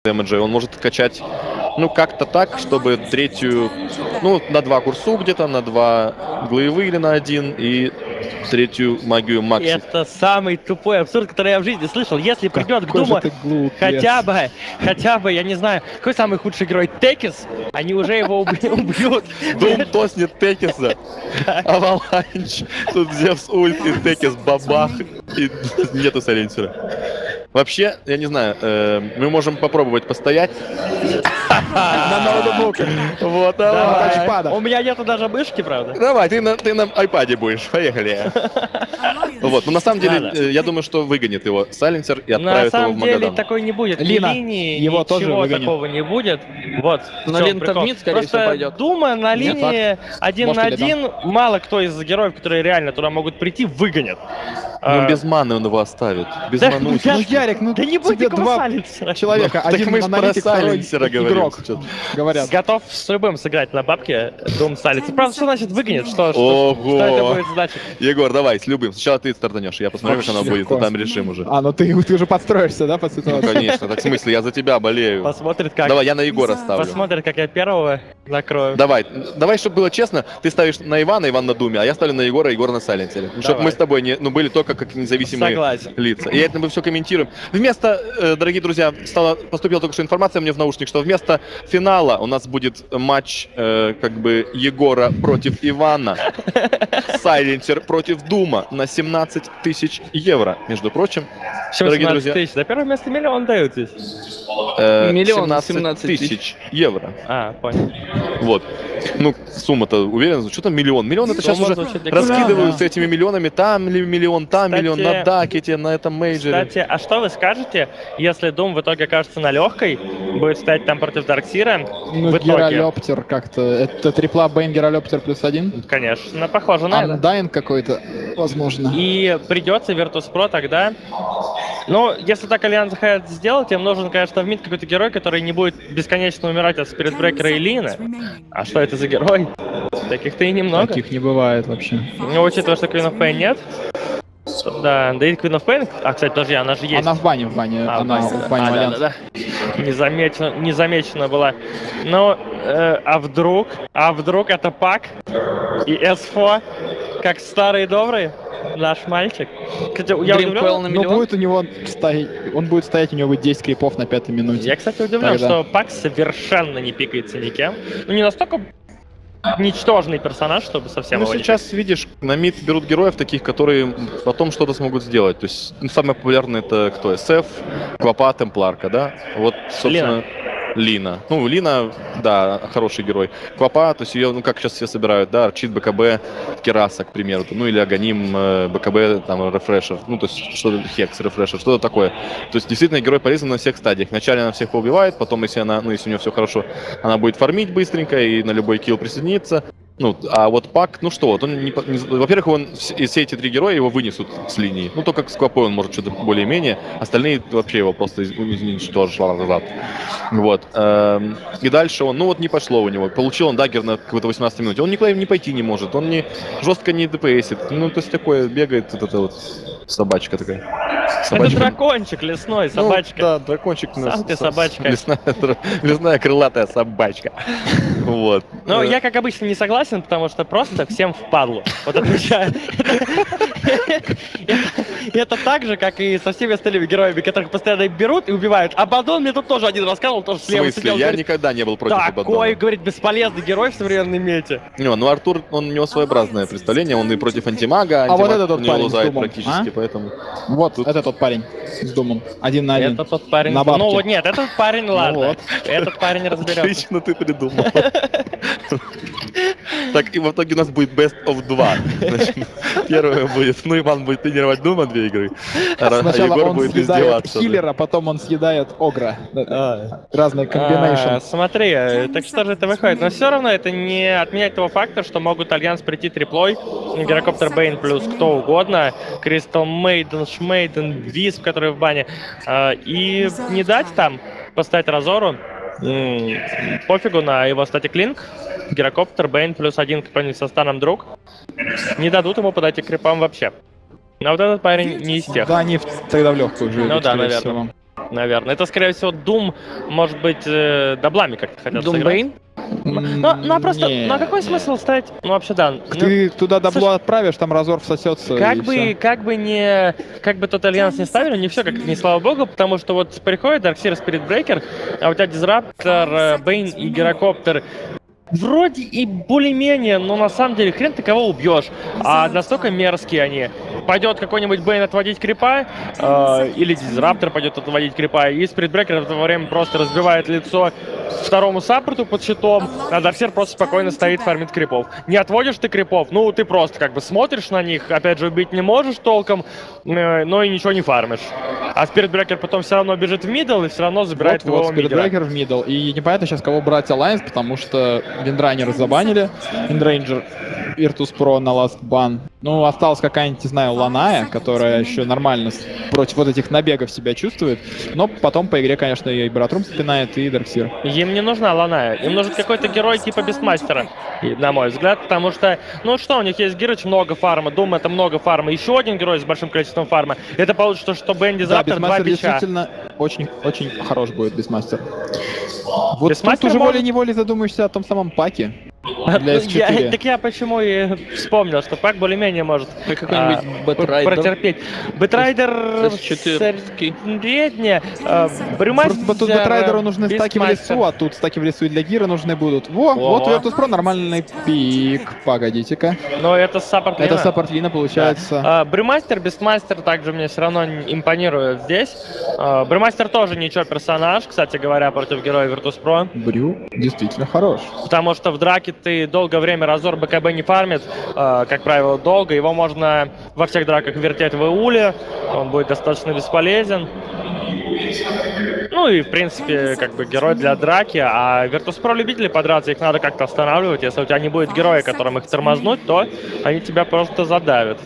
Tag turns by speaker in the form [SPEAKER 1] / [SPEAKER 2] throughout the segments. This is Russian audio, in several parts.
[SPEAKER 1] дэмэджа, он может качать, ну, как-то так, чтобы третью, ну, на 2 курсу где-то, на 2 глаевы или на 1, и третью магию максить.
[SPEAKER 2] Это самый тупой абсурд, который я в жизни слышал. Если придет к Думу хотя бы, я не знаю, какой самый худший герой? Текис, они уже его убьют.
[SPEAKER 1] Дум тоснет Текиса, Аваланч, тут Зевс ульт и Текис бабах, и нету сайленсера. Вообще, я не знаю, мы можем попробовать постоять.
[SPEAKER 3] На ноутбуке.
[SPEAKER 1] Вот, давай.
[SPEAKER 2] У меня нету даже мышки, правда.
[SPEAKER 1] Давай, ты на айпаде будешь, поехали. Вот, ну на самом деле, я думаю, что выгонит его сайленсер и отправит его в Магадан.
[SPEAKER 2] На самом деле такой не будет.
[SPEAKER 3] Лина,
[SPEAKER 2] линии,
[SPEAKER 3] его тоже
[SPEAKER 2] ничего такого не будет. Вот.
[SPEAKER 4] Но Лина-то в мид, скорее всего, пойдет.
[SPEAKER 2] Дума на линии 1 на 1, мало кто из героев, которые реально туда могут прийти, выгонят.
[SPEAKER 1] Ну без маны он его оставит. Без ману.
[SPEAKER 3] Ну, Ярик, ну
[SPEAKER 2] да не будет
[SPEAKER 3] тебе
[SPEAKER 2] никакого
[SPEAKER 3] два
[SPEAKER 2] сайленсера.
[SPEAKER 3] человека,
[SPEAKER 1] Так
[SPEAKER 3] один
[SPEAKER 1] мы ж про
[SPEAKER 3] аналитик, второй
[SPEAKER 1] сайленсера
[SPEAKER 3] игрок,
[SPEAKER 1] говорим.
[SPEAKER 3] говорят.
[SPEAKER 2] Готов с любым сыграть на бабке Doom сайленсер. Правда, что значит выгонят? Что это будет значить?
[SPEAKER 1] Егор, давай, с любым. Сначала ты стартанешь, я посмотрю, как оно будет, а там решим уже.
[SPEAKER 3] А, ну ты уже подстроишься, да, под
[SPEAKER 1] Ну,
[SPEAKER 3] ситуацию?
[SPEAKER 1] конечно, так в смысле, я за тебя болею.
[SPEAKER 2] Посмотрит, как.
[SPEAKER 1] Давай, я на Егора ставлю.
[SPEAKER 2] Посмотрит, как я первого накрою.
[SPEAKER 1] Давай, чтобы было честно, ты ставишь на Ивана, Иван на Думе, а я ставлю на Егора, Егор на сайленсере. Чтобы мы с тобой были только как независимые лица. И это мы все комментируем. Вместо, дорогие друзья, поступила только что информация мне в наушник, что вместо финала у нас будет матч как бы Егора против Ивана, сайленсер против Дума на 17 тысяч евро, между прочим. Дорогие друзья.
[SPEAKER 2] Тысяч. За первое место миллион дают здесь.
[SPEAKER 4] Миллион,
[SPEAKER 1] 17 тысяч евро.
[SPEAKER 2] А, понял.
[SPEAKER 1] Вот. Ну, сумма-то, уверен, что там миллион? Миллион это сейчас уже раскидывают с этими миллионами. Там миллион, там миллион, на дакете, на этом мейджоре.
[SPEAKER 2] Кстати, а что вы скажете, если Doom в итоге окажется на легкой, будет стоять там против Дарксира?
[SPEAKER 3] Ну, Геролептер как-то. Это трипла Бейн Геролептер +1?
[SPEAKER 2] Конечно, похоже на это.
[SPEAKER 3] Андайн какой-то, возможно.
[SPEAKER 2] И придется Virtus.pro тогда. Ну, если так Альянс захотят сделать, им нужен, конечно, в мид какой-то герой, который не будет бесконечно умирать от Спиритбрекера и Лины. А что это за герой? Таких-то и немного.
[SPEAKER 3] Таких не бывает вообще.
[SPEAKER 2] Ну, учитывая, что Queen of Pain нет. Да, да и Queen of Pain, кстати, тоже она же есть.
[SPEAKER 3] Она в бане, она в бане Альянса.
[SPEAKER 2] Да. Незамечена была. Ну, а вдруг это Пак и S4, как старые добрые? Наш мальчик. Кстати, я удивлен,
[SPEAKER 3] но будет у него стоять, он будет стоять, у него будет 10 крипов на 5-й минуте.
[SPEAKER 2] Я, кстати, удивлен, что Пак совершенно не пикается никем. Ну, не настолько ничтожный персонаж, чтобы совсем его
[SPEAKER 1] сейчас, видишь, на мид берут героев таких, которые потом что-то смогут сделать. То есть, самый популярный это кто? SF, Квапа, Темпларка, да? Вот, собственно... Лина. Ну, Лина, да, хороший герой. Квапа, то есть ее, ну, как сейчас все собирают, да, Арчит, БКБ, Кераса, к примеру, ну, или Аганим, БКБ, там, Рефрешер, ну, то есть, что-то, Хекс, Рефрешер, что-то такое. То есть, действительно, герой полезен на всех стадиях. Вначале она всех поубивает, потом, если она, ну, если у нее все хорошо, она будет фармить быстренько и на любой килл присоединиться. Ну, а вот Пак, ну что, вот он во-первых, он все эти 3 героя его вынесут с линии. Ну, только с Квапой он может что-то более-менее, остальные вообще его просто уничтожат. Вот. И дальше он, ну вот не пошло у него. Получил он даггер на какой-то 18 минуте. Он никуда не пойти не может, он жестко не ДПСит. Ну, то есть такое бегает, вот эта вот собачка такая.
[SPEAKER 2] Это дракончик лесной, собачка.
[SPEAKER 1] Ну, да, дракончик.
[SPEAKER 2] Сам ты собачка.
[SPEAKER 1] Лесная крылатая собачка. Вот.
[SPEAKER 2] Ну, я, как обычно, не согласен, потому что просто всем впадло. Вот отвечаю. Это так же, как и со всеми остальными героями, которых постоянно берут и убивают. Абадон мне тут тоже один рассказывал, тоже слева сидел.
[SPEAKER 1] Я никогда не был против Абадона.
[SPEAKER 2] Такой, говорит, бесполезный герой в современной мете.
[SPEAKER 1] Ну, Артур, у него своеобразное представление, он и против антимага,
[SPEAKER 3] а вот этот
[SPEAKER 1] у него лузает
[SPEAKER 3] практически,
[SPEAKER 1] поэтому...
[SPEAKER 3] Вот, это тот парень с Думом, 1 на 1.
[SPEAKER 2] Это тот парень.
[SPEAKER 3] На бабке.
[SPEAKER 2] Ну вот нет, этот парень, ладно. Этот парень разберется.
[SPEAKER 1] Отлично ты придумал. Так, и в итоге у нас будет Best of 2. Первое будет, ну, Иван будет тренировать Дума 2 игры, а Егор будет издеваться.
[SPEAKER 3] Хиллера, потом он съедает Огра. Разные комбинейшн.
[SPEAKER 2] Смотри, так что же это выходит? Но все равно это не отменяет того факта, что могут Альянс прийти триплой, Герокоптер Бейн плюс кто угодно, Кристал Мейден, Шмейден, Висп, который в бане, и не дать там поставить Разору. Пофигу на его статик линк. Герокоптер, Бейн плюс 1 какой-нибудь со станом друг. Не дадут ему подойти к крипам вообще. Но вот этот парень не из тех.
[SPEAKER 3] Да, они тогда в легкую уже.
[SPEAKER 2] Ну да, наверное. наверное. Это, скорее всего, Doom, может быть, даблами как-то хотят сыграть.
[SPEAKER 4] Doom
[SPEAKER 2] Ну, просто, ну, а какой смысл ставить? Ну, вообще, да.
[SPEAKER 3] Ты туда дабло отправишь, там разор всосется.
[SPEAKER 2] Как бы тот альянс не ставили, не все как не слава богу, потому что вот приходит Darkseer, Spiritbreaker, а у тебя Дизраптор, Бейн и Гирокоптер. Вроде и более-менее, но на самом деле хрен ты кого убьешь. А настолько мерзкие они. Пойдет какой-нибудь Бейн отводить крипа, или Дизраптор пойдет отводить крипа, и Спиритбрекер в это время просто разбивает лицо второму саппорту под щитом, а Дарксер просто спокойно стоит, фармит крипов. Не отводишь ты крипов, ну ты просто как бы смотришь на них, опять же убить не можешь толком, но и ничего не фармишь. А Спиритбрекер потом все равно бежит в мидл и все равно забирает его мидл.
[SPEAKER 3] Спиритбрекер в мидл. И непонятно сейчас, кого брать Alliance, потому что Виндрайнер забанили, Виндрейнджер, Virtus.pro на last ban. Ну, осталась какая-нибудь, не знаю, Ланая, которая еще нормально против вот этих набегов себя чувствует. Но потом по игре, конечно, и Братрум спинает, и Дарксир.
[SPEAKER 2] Им не нужна Ланая, им нужен какой-то герой типа Бестмастера, на мой взгляд, потому что, ну что, у них есть Гирыч, много фарма, Doom это много фарма, еще один герой с большим количеством фарма. Это получится, что Бенди Заптор, два бича.
[SPEAKER 3] Действительно очень хорош будет Бестмастер. Вот тут уже волей-неволей задумаешься о том самом паке. Для S4.
[SPEAKER 2] Так я почему и вспомнил, что пак более-менее может протерпеть. Бэтрайдер средне.
[SPEAKER 3] Просто тут Бэтрайдеру нужны стаки в лесу, а тут стаки в лесу и для Гира нужны будут. Вот Virtus.pro нормальный пик. Погодите-ка.
[SPEAKER 2] Но это саппорт Лина.
[SPEAKER 3] Это саппорт Лина получается.
[SPEAKER 2] Брюмастер, Бестмастер также мне все равно импонирует здесь. Брюмастер тоже ничего персонаж, кстати говоря, против героя Virtus.pro.
[SPEAKER 3] Брю действительно хорош.
[SPEAKER 2] Потому что в драке ты долгое время разор БКБ не фармит, как правило, долго. Его можно во всех драках вертеть в Эуле, он будет достаточно бесполезен. Ну и, в принципе, как бы герой для драки, а Virtus.pro любители подраться, их надо как-то останавливать. Если у тебя не будет героя, которым их тормознуть, то они тебя просто задавят.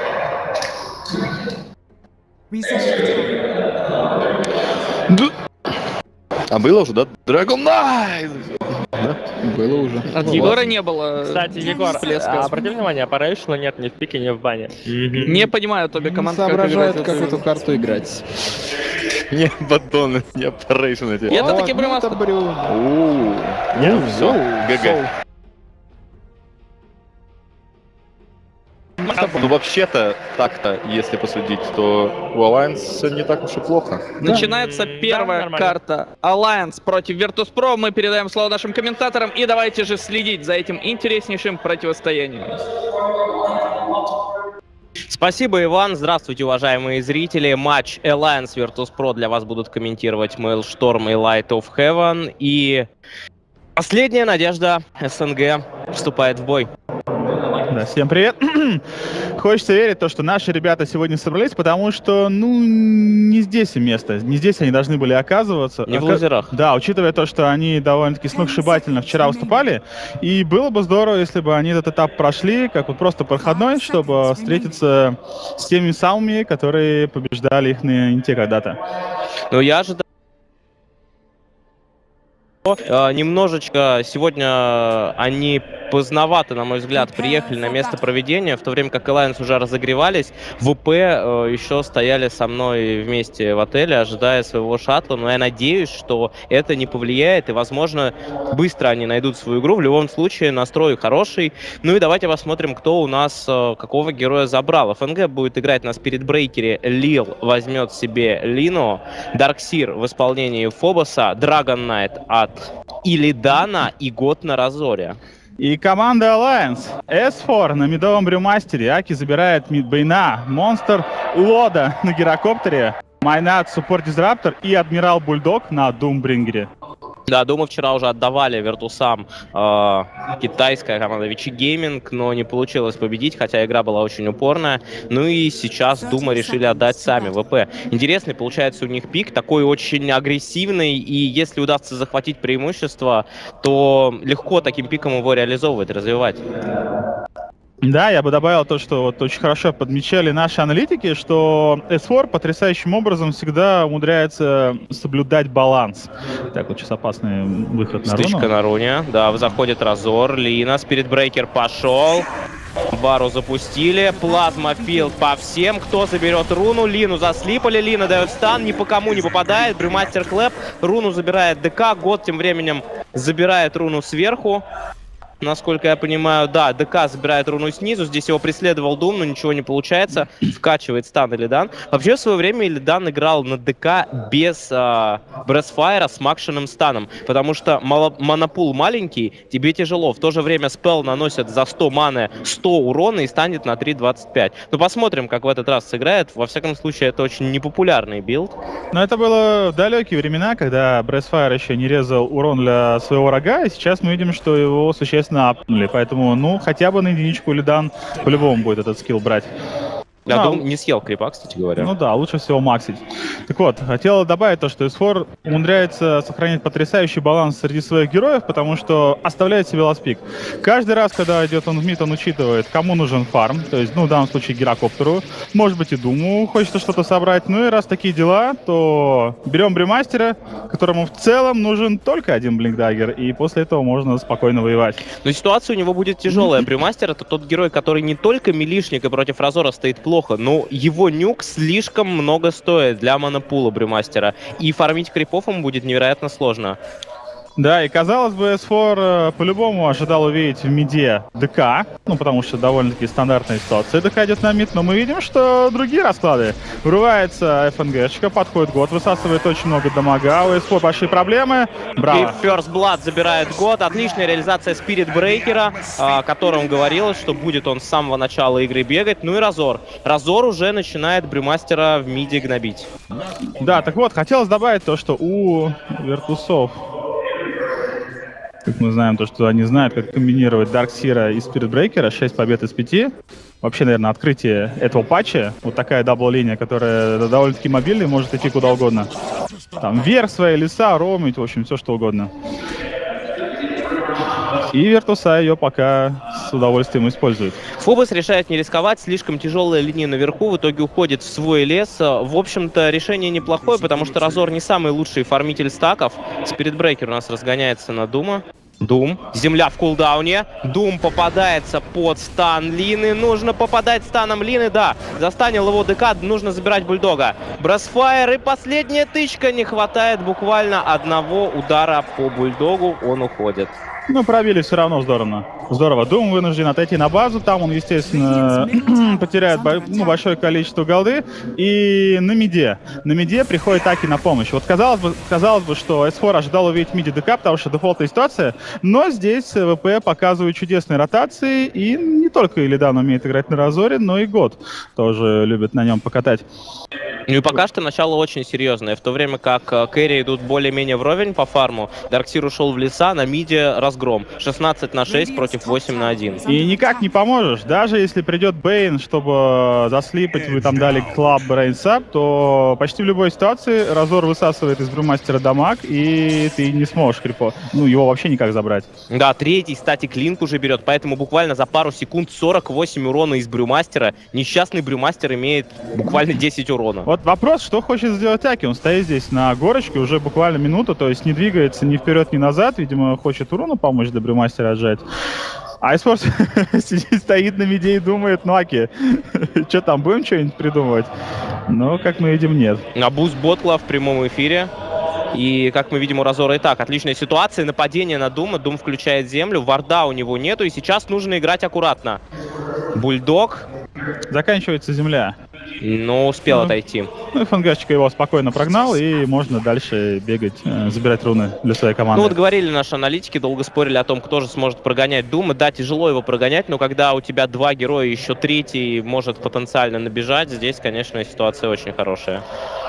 [SPEAKER 1] А было уже, да? Dragon Knight!
[SPEAKER 3] Да? Было уже.
[SPEAKER 4] От Егора не было.
[SPEAKER 2] Кстати, Егор, обрати внимание, Apparition нет ни в пике, ни в бане.
[SPEAKER 4] Не понимаю, Тоби, команда
[SPEAKER 3] соображает, как эту карту играть.
[SPEAKER 1] Не Бадон, не Apparition эти.
[SPEAKER 4] Это таки Брюмастер.
[SPEAKER 1] Ну все, ГГ. Ну вообще-то, так-то, если посудить, то у Alliance не так уж и плохо.
[SPEAKER 4] Начинается первая карта. Alliance против Virtus.pro. Мы передаем слово нашим комментаторам. И давайте же следить за этим интереснейшим противостоянием.
[SPEAKER 5] Спасибо, Иван. Здравствуйте, уважаемые зрители. Матч Alliance Virtus.pro для вас будут комментировать Maelstrom и Light of Heaven. И последняя надежда СНГ вступает в бой.
[SPEAKER 6] Да, всем привет. Хочется верить, что наши ребята сегодня собрались, потому что, ну, не здесь им место. Не здесь они должны были оказываться.
[SPEAKER 5] Не в лузерах.
[SPEAKER 6] Да, учитывая то, что они довольно-таки сногсшибательно вчера выступали. И было бы здорово, если бы они этот этап прошли, как вот просто проходной, чтобы встретиться с теми самыми, которые побеждали их на Инте когда-то.
[SPEAKER 5] Ну, я ожидаю. Немножечко сегодня они поздновато, на мой взгляд, приехали на место проведения, в то время как Alliance уже разогревались. ВП еще стояли со мной вместе в отеле, ожидая своего шаттла, но я надеюсь, что это не повлияет, и, возможно, быстро они найдут свою игру. В любом случае, настрой хороший. Ну и давайте посмотрим, кто у нас какого героя забрал. ФНГ будет играть на Спиритбрейкере, Лил возьмет себе Лину, Дарксир в исполнении Фобоса, Dragon Knight от Илидана и Год на Разоре.
[SPEAKER 6] И команда Alliance. S4 на мидовом Брюмастере. Аки забирает мидбейна. Монстр Лода на Гирокоптере. Майнат, Суппорт Дизраптор и Адмирал Бульдог на Думбрингере.
[SPEAKER 5] Да, думаю, вчера уже отдавали Виртусам китайская команда Вичи Гейминг, но не получилось победить, хотя игра была очень упорная. Ну и сейчас Дума решили отдать сами ВП. Интересный получается у них пик, такой очень агрессивный, и если удастся захватить преимущество, то легко таким пиком его реализовывать, развивать.
[SPEAKER 6] Да, я бы добавил то, что вот очень хорошо подмечали наши аналитики, что S4 потрясающим образом всегда умудряется соблюдать баланс. Так, вот сейчас опасный выход на руну.
[SPEAKER 5] Стычка на руне, да, заходит Разор, Лина, Спиритбрейкер пошел. Вару запустили. Плазмофилд по всем. Кто заберет руну? Лину заслипали. Лина дает стан. Ни по кому не попадает. Брюмастер Клэп. Руну забирает ДК. Год тем временем забирает руну сверху. Насколько я понимаю, да, ДК забирает руну снизу. Здесь его преследовал Дум, но ничего не получается. Вкачивает стан Илидан. Вообще, в свое время Илидан играл на ДК без Бресфайра с макшенным станом. Потому что монопул маленький, тебе тяжело. В то же время спелл наносит за 100 маны 100 урона и станет на 3.25. Ну, посмотрим, как в этот раз сыграет. Во всяком случае, это очень непопулярный билд.
[SPEAKER 6] Но это было в далекие времена, когда Бресфайр еще не резал урон для своего врага. И сейчас мы видим, что его существенно апнули, поэтому, ну, хотя бы на единичку Илидан по-любому будет этот скилл брать.
[SPEAKER 5] Я думаю, не съел крипа, кстати говоря.
[SPEAKER 6] Ну да, лучше всего максить. Так вот, хотел добавить то, что S4 умудряется сохранять потрясающий баланс среди своих героев, потому что оставляет себе ласпик. Каждый раз, когда идет он в мид, он учитывает, кому нужен фарм, то есть, ну, в данном случае Гирокоптеру, может быть и Думу хочется что-то собрать. Ну и раз такие дела, то берем Брюмастера, которому в целом нужен только один Блинкдаггер, и после этого можно спокойно воевать.
[SPEAKER 5] Но ситуация у него будет тяжелая. Брюмастер — это тот герой, который не только милишник и против Разора стоит плохо, но его нюк слишком много стоит для монопула Брюмастера. И фармить крипов ему будет невероятно сложно.
[SPEAKER 6] Да, и казалось бы, S4 по-любому ожидал увидеть в миде ДК, ну, потому что довольно-таки стандартная ситуация. ДК идет на мид, но мы видим, что другие расклады. Врывается ФНГшка, подходит год, высасывает очень много дамага, у S4 большие проблемы. Браво.
[SPEAKER 5] И First Blood забирает год. Отличная реализация Спирит Брейкера, о котором говорилось, что будет он с самого начала игры бегать. Ну и Разор. Разор уже начинает Брюмастера в миде гнобить.
[SPEAKER 6] Да, так вот, хотелось добавить то, что у Виртусов, как мы знаем, то, что они знают, как комбинировать Дарксира и Спирит Брейкера, 6 побед из 5. Вообще, наверное, открытие этого патча, вот такая дабл-линия, которая довольно-таки мобильная, может идти куда угодно. Там вверх свои леса, роумить, в общем, все что угодно. И Виртуса ее пока с удовольствием использует.
[SPEAKER 5] Фобос решает не рисковать, слишком тяжелая линия наверху, в итоге уходит в свой лес. В общем-то, решение неплохое, потому что Разор не самый лучший фармитель стаков. Спиритбрейкер у нас разгоняется на Дума. Дум. Земля в кулдауне. Дум попадается под стан Лины. Нужно попадать станом Лины, да. Застанил его ДК, нужно забирать Бульдога. Брасфайр и последняя тычка. Не хватает буквально одного удара по Бульдогу. Он уходит.
[SPEAKER 6] Ну, пробили все равно здорово. Здорово. Дум вынужден отойти на базу. Там он, естественно, потеряет большое количество голды. И на миде. На миде приходит Аки на помощь. Вот казалось бы, что S4 ожидал увидеть миде ДК, потому что дефолтная ситуация. Но здесь ВП показывает чудесные ротации. И не только Илидан умеет играть на Разоре, но и Год тоже любит на нем покатать.
[SPEAKER 5] Ну и пока что начало очень серьезное. В то время как кэри идут более-менее вровень по фарму, Дарксир ушел в леса, на миде разгром. 16-6 против 8-1.
[SPEAKER 6] И никак не поможешь. Даже если придет Бейн, чтобы заслипать, вы там дали клаб брейнсап, то почти в любой ситуации Разор высасывает из Брюмастера дамаг, и ты не сможешь крипо. Ну, его вообще никак забрать.
[SPEAKER 5] Да, третий статик линк уже берет, поэтому буквально за пару секунд 48 урона из Брюмастера. Несчастный Брюмастер имеет буквально 10 урона.
[SPEAKER 6] Вот вопрос, что хочет сделать Аки. Он стоит здесь на горочке уже буквально минуту, то есть не двигается ни вперед, ни назад. Видимо, хочет урону помочь до Брюмастера отжать. А Айспорт стоит на миде и думает, ну, Аки, что там, будем что-нибудь придумывать? Но, как мы видим, нет.
[SPEAKER 5] А буст Ботла в прямом эфире. И, как мы видим, у Разора и так отличная ситуация. Нападение на Дума. Дум включает землю. Варда у него нету. И сейчас нужно играть аккуратно. Бульдог.
[SPEAKER 6] Заканчивается земля.
[SPEAKER 5] Но успел отойти.
[SPEAKER 6] Ну, ФНГшечка его спокойно прогнал, и можно дальше бегать, забирать руны для своей команды.
[SPEAKER 5] Ну вот говорили наши аналитики, долго спорили о том, кто же сможет прогонять Дума. Да, тяжело его прогонять, но когда у тебя два героя, еще третий может потенциально набежать, здесь, конечно, ситуация очень хорошая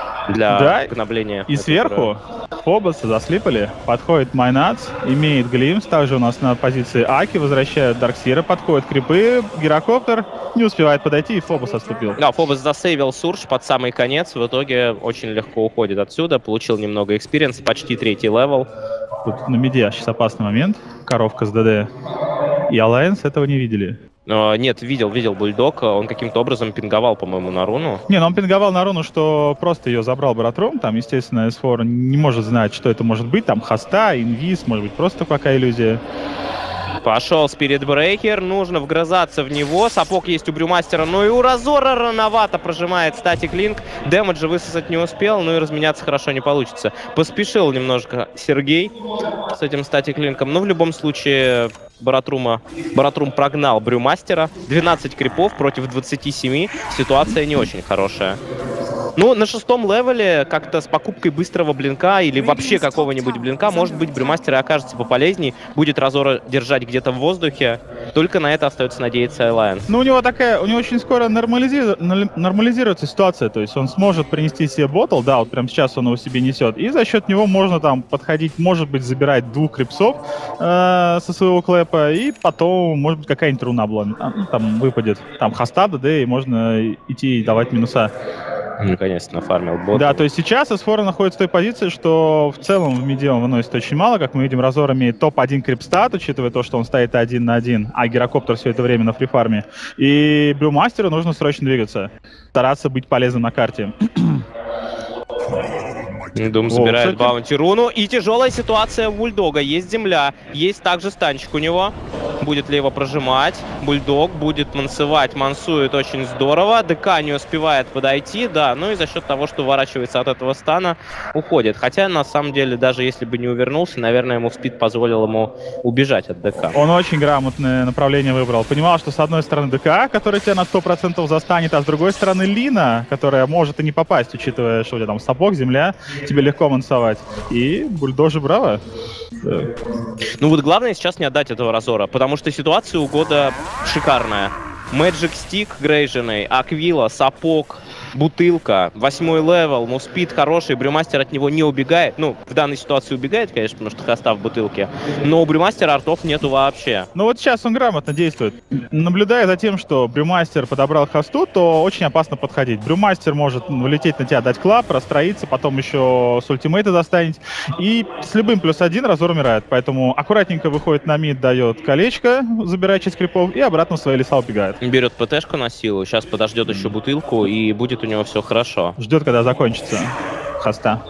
[SPEAKER 5] для гнобления.
[SPEAKER 6] И сверху Фобоса заслипали, подходит Майнац, имеет Глимс, также у нас на позиции Аки, возвращают Дарксира, подходят крипы, Гирокоптер не успевает подойти, и Фобос отступил.
[SPEAKER 5] Да, Фобос засейвил Сурж под самый конец, в итоге очень легко уходит отсюда, получил немного экспириенса, почти 3-й левел.
[SPEAKER 6] Тут на миде сейчас опасный момент, коровка с ДД, и Alliance этого не видели.
[SPEAKER 5] Нет, видел Бульдог, он каким-то образом пинговал, по-моему, на руну.
[SPEAKER 6] Не, ну он пинговал на руну, что просто ее забрал Братром, там, естественно, S4 не может знать, что это может быть, там, хоста, инвиз, может быть, просто какая иллюзия.
[SPEAKER 5] Пошел Спирит Брейкер, нужно вгрызаться в него. Сапог есть у Брюмастера, но и у Разора рановато прожимает Статик Линк. Дэмэджа высосать не успел, ну и разменяться хорошо не получится. Поспешил немножко Сергей с этим Статик Линком, но в любом случае Баратрум прогнал Брюмастера. 12 крипов против 27. Ситуация не очень хорошая. Ну, на 6-м левеле как-то с покупкой быстрого блинка или вообще какого-нибудь блинка, может быть, Брюмастер и окажется пополезней. Будет Разора держать где-то в воздухе. Только на это остается надеяться Alliance.
[SPEAKER 6] Ну, у него очень скоро нормализируется ситуация. То есть он сможет принести себе ботл, да, вот прямо сейчас он его себе несет. И за счет него можно там подходить, может быть, забирать 2 крипсов со своего клэпа. И потом, может быть, какая-нибудь руна обломит. Там выпадет. Там хоста, ДД, и можно идти и давать минуса.
[SPEAKER 5] Наконец-то нафармил бот.
[SPEAKER 6] Да, то есть сейчас Эсфора находится в той позиции, что в целом в миде он выносит очень мало. Как мы видим, Разор имеет топ-1 крипстат, учитывая то, что он стоит 1 на 1, а Гирокоптер все это время на фрифарме. И Брюмастеру нужно срочно двигаться, стараться быть полезным на карте.
[SPEAKER 5] Дум забирает баунти руну. И тяжелая ситуация у Бульдога. Есть земля, есть также станчик у него. Будет ли его прожимать? Бульдог будет мансовать, мансует очень здорово. ДК не успевает подойти, да. Ну и за счет того, что уворачивается от этого стана, уходит. Хотя, на самом деле, даже если бы не увернулся, наверное, ему спид позволил ему убежать от ДК.
[SPEAKER 6] Он очень грамотное направление выбрал. Понимал, что с одной стороны ДК, который тебя на 100% застанет, а с другой стороны Лина, которая может и не попасть, учитывая, что у тебя там сапог, земля, тебе легко мансовать. И Бульдожи браво.
[SPEAKER 5] Ну вот главное сейчас не отдать этого Разора, потому что ситуация у года шикарная. Magic Stick грейженный, Аквила, сапог, бутылка, 8-й левел, ну спид хороший, Брюмастер от него не убегает. Ну, в данной ситуации убегает, конечно, потому что хоста в бутылке. Но у Брюмастера артов нету вообще.
[SPEAKER 6] Ну вот сейчас он грамотно действует. Наблюдая за тем, что Брюмастер подобрал хосту, то очень опасно подходить. Брюмастер может влететь на тебя, дать клап, расстроиться, потом еще с ультимейта достанет. И с любым +1 Разор умирает. Поэтому аккуратненько выходит на мид, дает колечко, забирает часть крипов и обратно в свои леса убегает.
[SPEAKER 5] Берет ПТшку на силу, сейчас подождет еще бутылку и будет у него все хорошо.
[SPEAKER 6] Ждет, когда закончится хоста.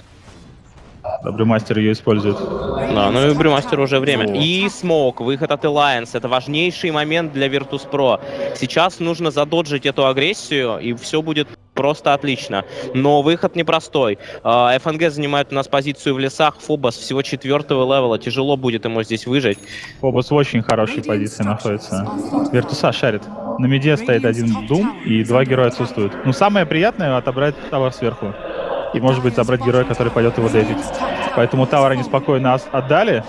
[SPEAKER 6] Брюмастер ее использует.
[SPEAKER 5] Да, ну и Брюмастеру уже время. И смоук, выход от Alliance. Это важнейший момент для Virtus.pro. Сейчас нужно задоджить эту агрессию, и все будет просто отлично. Но выход непростой. ФНГ занимает у нас позицию в лесах. Фобос всего 4-го левела. Тяжело будет ему здесь выжить.
[SPEAKER 6] Фобос в очень хорошей позиции находится. Виртуса шарит. На миде стоит 1 Дум, и 2 героя отсутствуют. Ну, самое приятное — отобрать тавер сверху. И, может быть, забрать героя, который пойдет его дефить. Поэтому тавер они спокойно отдали.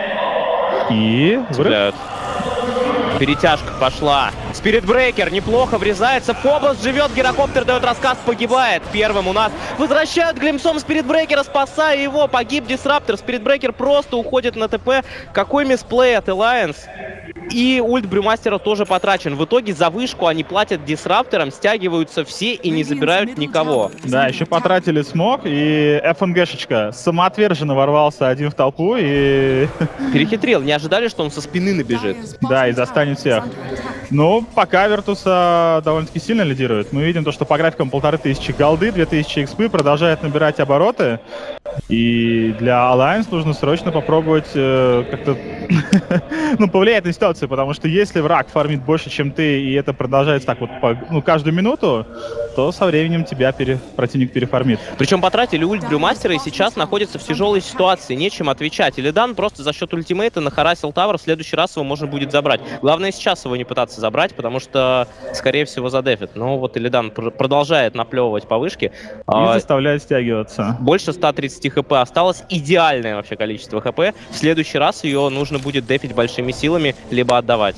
[SPEAKER 6] И...
[SPEAKER 5] Цепляют. Перетяжка пошла. Спирит Брейкер неплохо врезается. Фобос живет, Гирокоптер дает рассказ, погибает. Первым у нас возвращают глимсом Спирит Брейкера, спасая его. Погиб Дисраптор. Спирит Брейкер просто уходит на ТП. Какой мисплей от Alliance. И ульт Брюмастера тоже потрачен. В итоге за вышку они платят Дисрапторам, стягиваются все и не забирают никого.
[SPEAKER 6] Да, еще потратили смог, и ФНГшечка самоотверженно ворвался один в толпу и...
[SPEAKER 5] Перехитрил, не ожидали, что он со спины набежит.
[SPEAKER 6] Да, и застанет всех. Ну, пока Virtus довольно-таки сильно лидирует. Мы видим то, что по графикам 1500 голды, 2000 экспы, продолжает набирать обороты. И для Alliance нужно срочно попробовать как-то ну, повлиять на ситуацию, потому что если враг фармит больше, чем ты, и это продолжается так вот каждую минуту, то со временем тебя противник перефармит.
[SPEAKER 5] Причем потратили ульт Брюмастера и сейчас находится в тяжелой ситуации, нечем отвечать. Илидан просто за счет ультимейта нахарасил тавер, в следующий раз его можно будет забрать. Главное сейчас его не пытаться забрать, потому что, скорее всего, задефит. Но вот Илидан продолжает наплевывать по вышке.
[SPEAKER 6] И заставляет стягиваться.
[SPEAKER 5] Больше 130 хп осталось, идеальное вообще количество хп. В следующий раз ее нужно будет дефить большими силами, либо отдавать.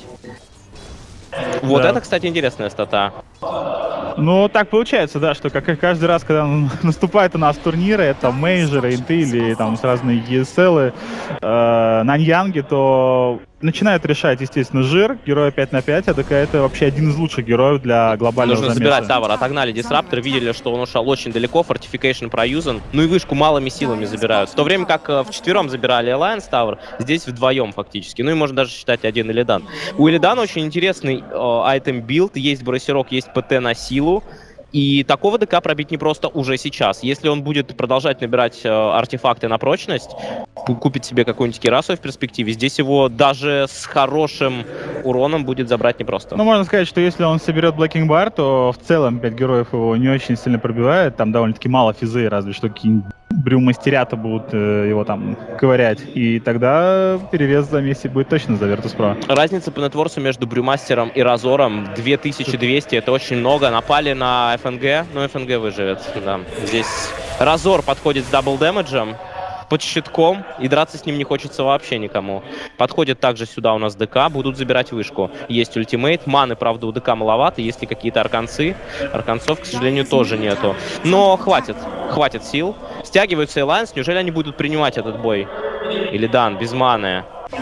[SPEAKER 5] Вот да. Это, кстати, интересная стата.
[SPEAKER 6] Ну, так получается, да, что как и каждый раз, когда наступают у нас турниры, это мейджоры, инты или там разные ESL, наньянги, то начинают решать, естественно, жир, героя 5 на 5, а ДК это вообще один из лучших героев для глобального
[SPEAKER 5] замеса. Нужно забирать тавер, отогнали Дисраптор, видели, что он ушел очень далеко, фортификейшн проюзан, ну и вышку малыми силами забирают. В то время как вчетвером забирали Alliance Tower, здесь вдвоем фактически, ну и можно даже считать один Илидан. У Илидана очень интересный айтем-билд, есть бросерок, есть ПТ на силу. И такого ДК пробить непросто уже сейчас. Если он будет продолжать набирать артефакты на прочность, купит себе какую-нибудь кирасу в перспективе, здесь его даже с хорошим уроном будет забрать непросто.
[SPEAKER 6] Ну, можно сказать, что если он соберет Blacking Bar, то в целом 5 героев его не очень сильно пробивает. Там довольно-таки мало физы, разве что какие-нибудь брюмастерята будут его там ковырять. И тогда перевес за Месси будет точно за Virtus.pro.
[SPEAKER 5] Разница по нетворсу между Брюмастером и Разором 2200, это очень много. Напали на ФНГ, но ФНГ выживет. Да. Здесь Разор подходит с дабл-дэмэджем, под щитком, и драться с ним не хочется вообще никому. Подходит также сюда у нас ДК, будут забирать вышку. Есть ультимейт, маны, правда, у ДК маловато, есть ли какие-то арканцы. Арканцов, к сожалению, тоже нету. Но хватит сил. Стягиваются Alliance, неужели они будут принимать этот бой? Илидан без маны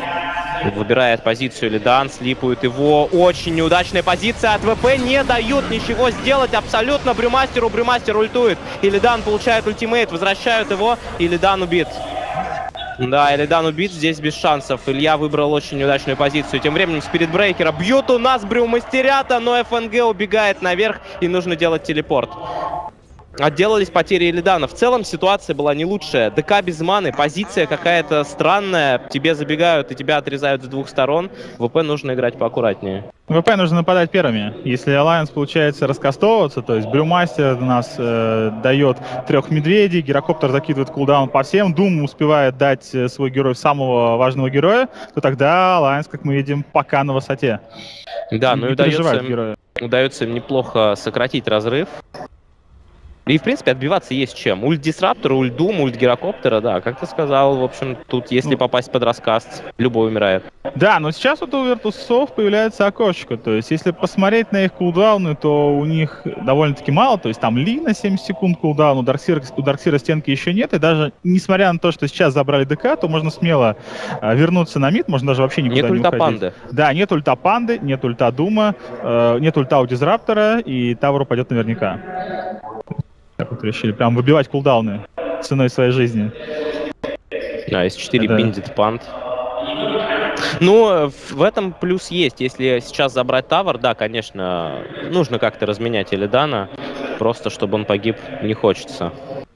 [SPEAKER 5] выбирает позицию Илидан, слипают его. Очень неудачная позиция от ВП, не дают ничего сделать абсолютно Брюмастеру. Брюмастер ультует, Илидан получает ультимейт, возвращают его, Илидан убит. Да, Илидан убит, здесь без шансов. Илья выбрал очень неудачную позицию. Тем временем Спиритбрейкера бьют у нас Брюмастерята, но ФНГ убегает наверх и нужно делать телепорт. Отделались потери Илидана. В целом ситуация была не лучшая. ДК без маны, позиция какая-то странная. Тебе забегают и тебя отрезают с двух сторон. ВП нужно играть поаккуратнее.
[SPEAKER 6] ВП нужно нападать первыми. Если Alliance получается раскастовываться, то есть Брюмастер у нас дает 3 медведей, Гирокоптер закидывает кулдаун по всем, Doom успевает дать свой герой самого важного героя, то тогда Alliance, как мы видим, пока на высоте.
[SPEAKER 5] Да, ну и удается им неплохо сократить разрыв. И, в принципе, отбиваться есть чем. Ульт Дисраптора, ульт Doom, ульт Гирокоптера, да, как ты сказал, в общем, тут, если попасть под раскаст, любой умирает.
[SPEAKER 6] Да, но сейчас вот у Virtus.soft появляется окошечко, то есть, если посмотреть на их кулдауны, то у них довольно-таки мало, то есть, там Лина 70 секунд кулдаун, у Дарксира стенки еще нет, и даже, несмотря на то, что сейчас забрали ДК, то можно смело вернуться на мид, можно даже вообще никуда не уходить. Нет ульта Панды. Да, нет ульта Панды, нет ульта Дума, нет ульта у Дизраптора, и Тавр упадет наверняка. Так вот решили прям выбивать кулдауны ценой своей жизни.
[SPEAKER 5] Да, S4 биндит пант. Ну, в этом плюс есть. Если сейчас забрать Тавр, да, конечно, нужно как-то разменять Илидана. Просто, чтобы он погиб, не хочется.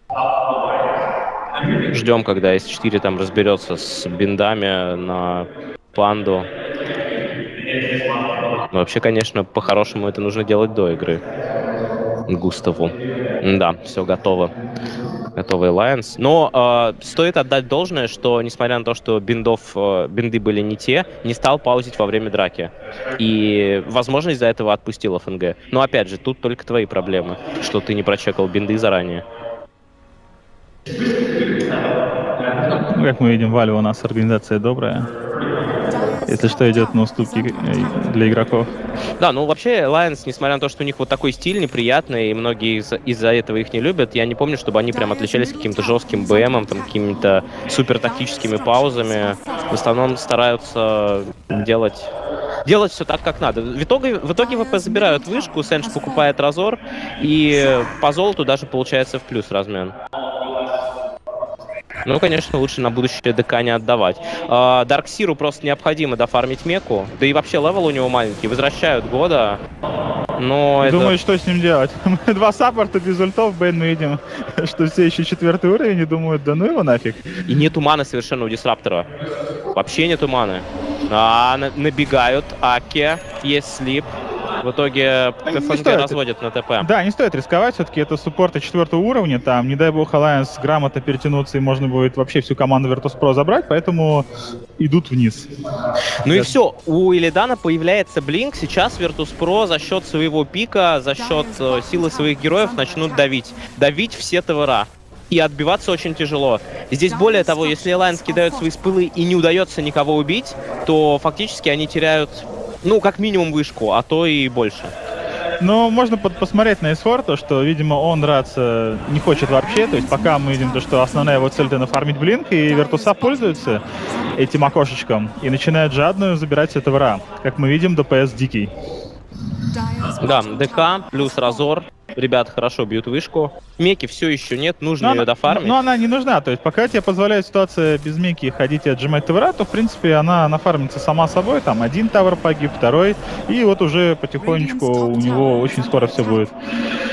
[SPEAKER 5] Ждем, когда S4 там разберется с биндами на панду. Но вообще, конечно, по-хорошему это нужно делать до игры. Густаву. Да, все готово. Готовый Alliance. Но стоит отдать должное, что, несмотря на то, что бинды были не те, не стал паузить во время драки. И, возможно, из-за этого отпустил ФНГ. Но, опять же, тут только твои проблемы, что ты не прочекал бинды заранее.
[SPEAKER 6] Ну, как мы видим, Valve у нас организация добрая. Если что, идет на уступки для игроков.
[SPEAKER 5] Да, ну вообще Alliance, несмотря на то, что у них вот такой стиль неприятный, и многие из-за этого их не любят, я не помню, чтобы они прям отличались каким-то жестким БМом, там, какими-то супер тактическими паузами. В основном стараются делать все так, как надо. В итоге ВП забирают вышку, Сэндж покупает Разор, и по золоту даже получается в плюс размен. Ну, конечно, лучше на будущее ДК не отдавать. Дарксиру просто необходимо дофармить меку. Да и вообще левел у него маленький. Возвращают года. Но
[SPEAKER 6] думаю, что с ним делать? 2 саппорта без ультов, Бейн, мы видим, что все еще 4-й уровень и думают, да ну его нафиг.
[SPEAKER 5] И нету маны совершенно у Дисраптора. Вообще нету маны. Набегают, Аки, есть слип. В итоге ФНГ разводят на ТП.
[SPEAKER 6] Да, не стоит рисковать, все-таки это суппорты 4-го уровня, там, не дай бог, Alliance грамотно перетянуться, и можно будет вообще всю команду Virtus.pro забрать, поэтому идут вниз.
[SPEAKER 5] Ну и все, у Илидана появляется блинк, сейчас Virtus.pro за счет своего пика, за счет силы своих героев начнут давить. Давить все ТВРа. И отбиваться очень тяжело. Здесь более того, если Alliance кидают свои спылы и не удается никого убить, то фактически они теряют, ну, как минимум вышку, а то и больше.
[SPEAKER 6] Но можно посмотреть на S4, то, что, видимо, он драться не хочет вообще. То есть пока мы видим, то, что основная его цель — это нафармить блинк, и Virtus.pro пользуется этим окошечком и начинает жадную забирать с этого ра. Как мы видим, ДПС дикий.
[SPEAKER 5] Да, ДК плюс Разор. Ребята хорошо бьют вышку. Меки все еще нет, нужно ее дофармить.
[SPEAKER 6] Но она не нужна, то есть пока тебе позволяет ситуация без меки ходить и отжимать тавра, то в принципе она нафармится сама собой. Там 1 тавр погиб, 2, и вот уже потихонечку у него очень скоро все будет.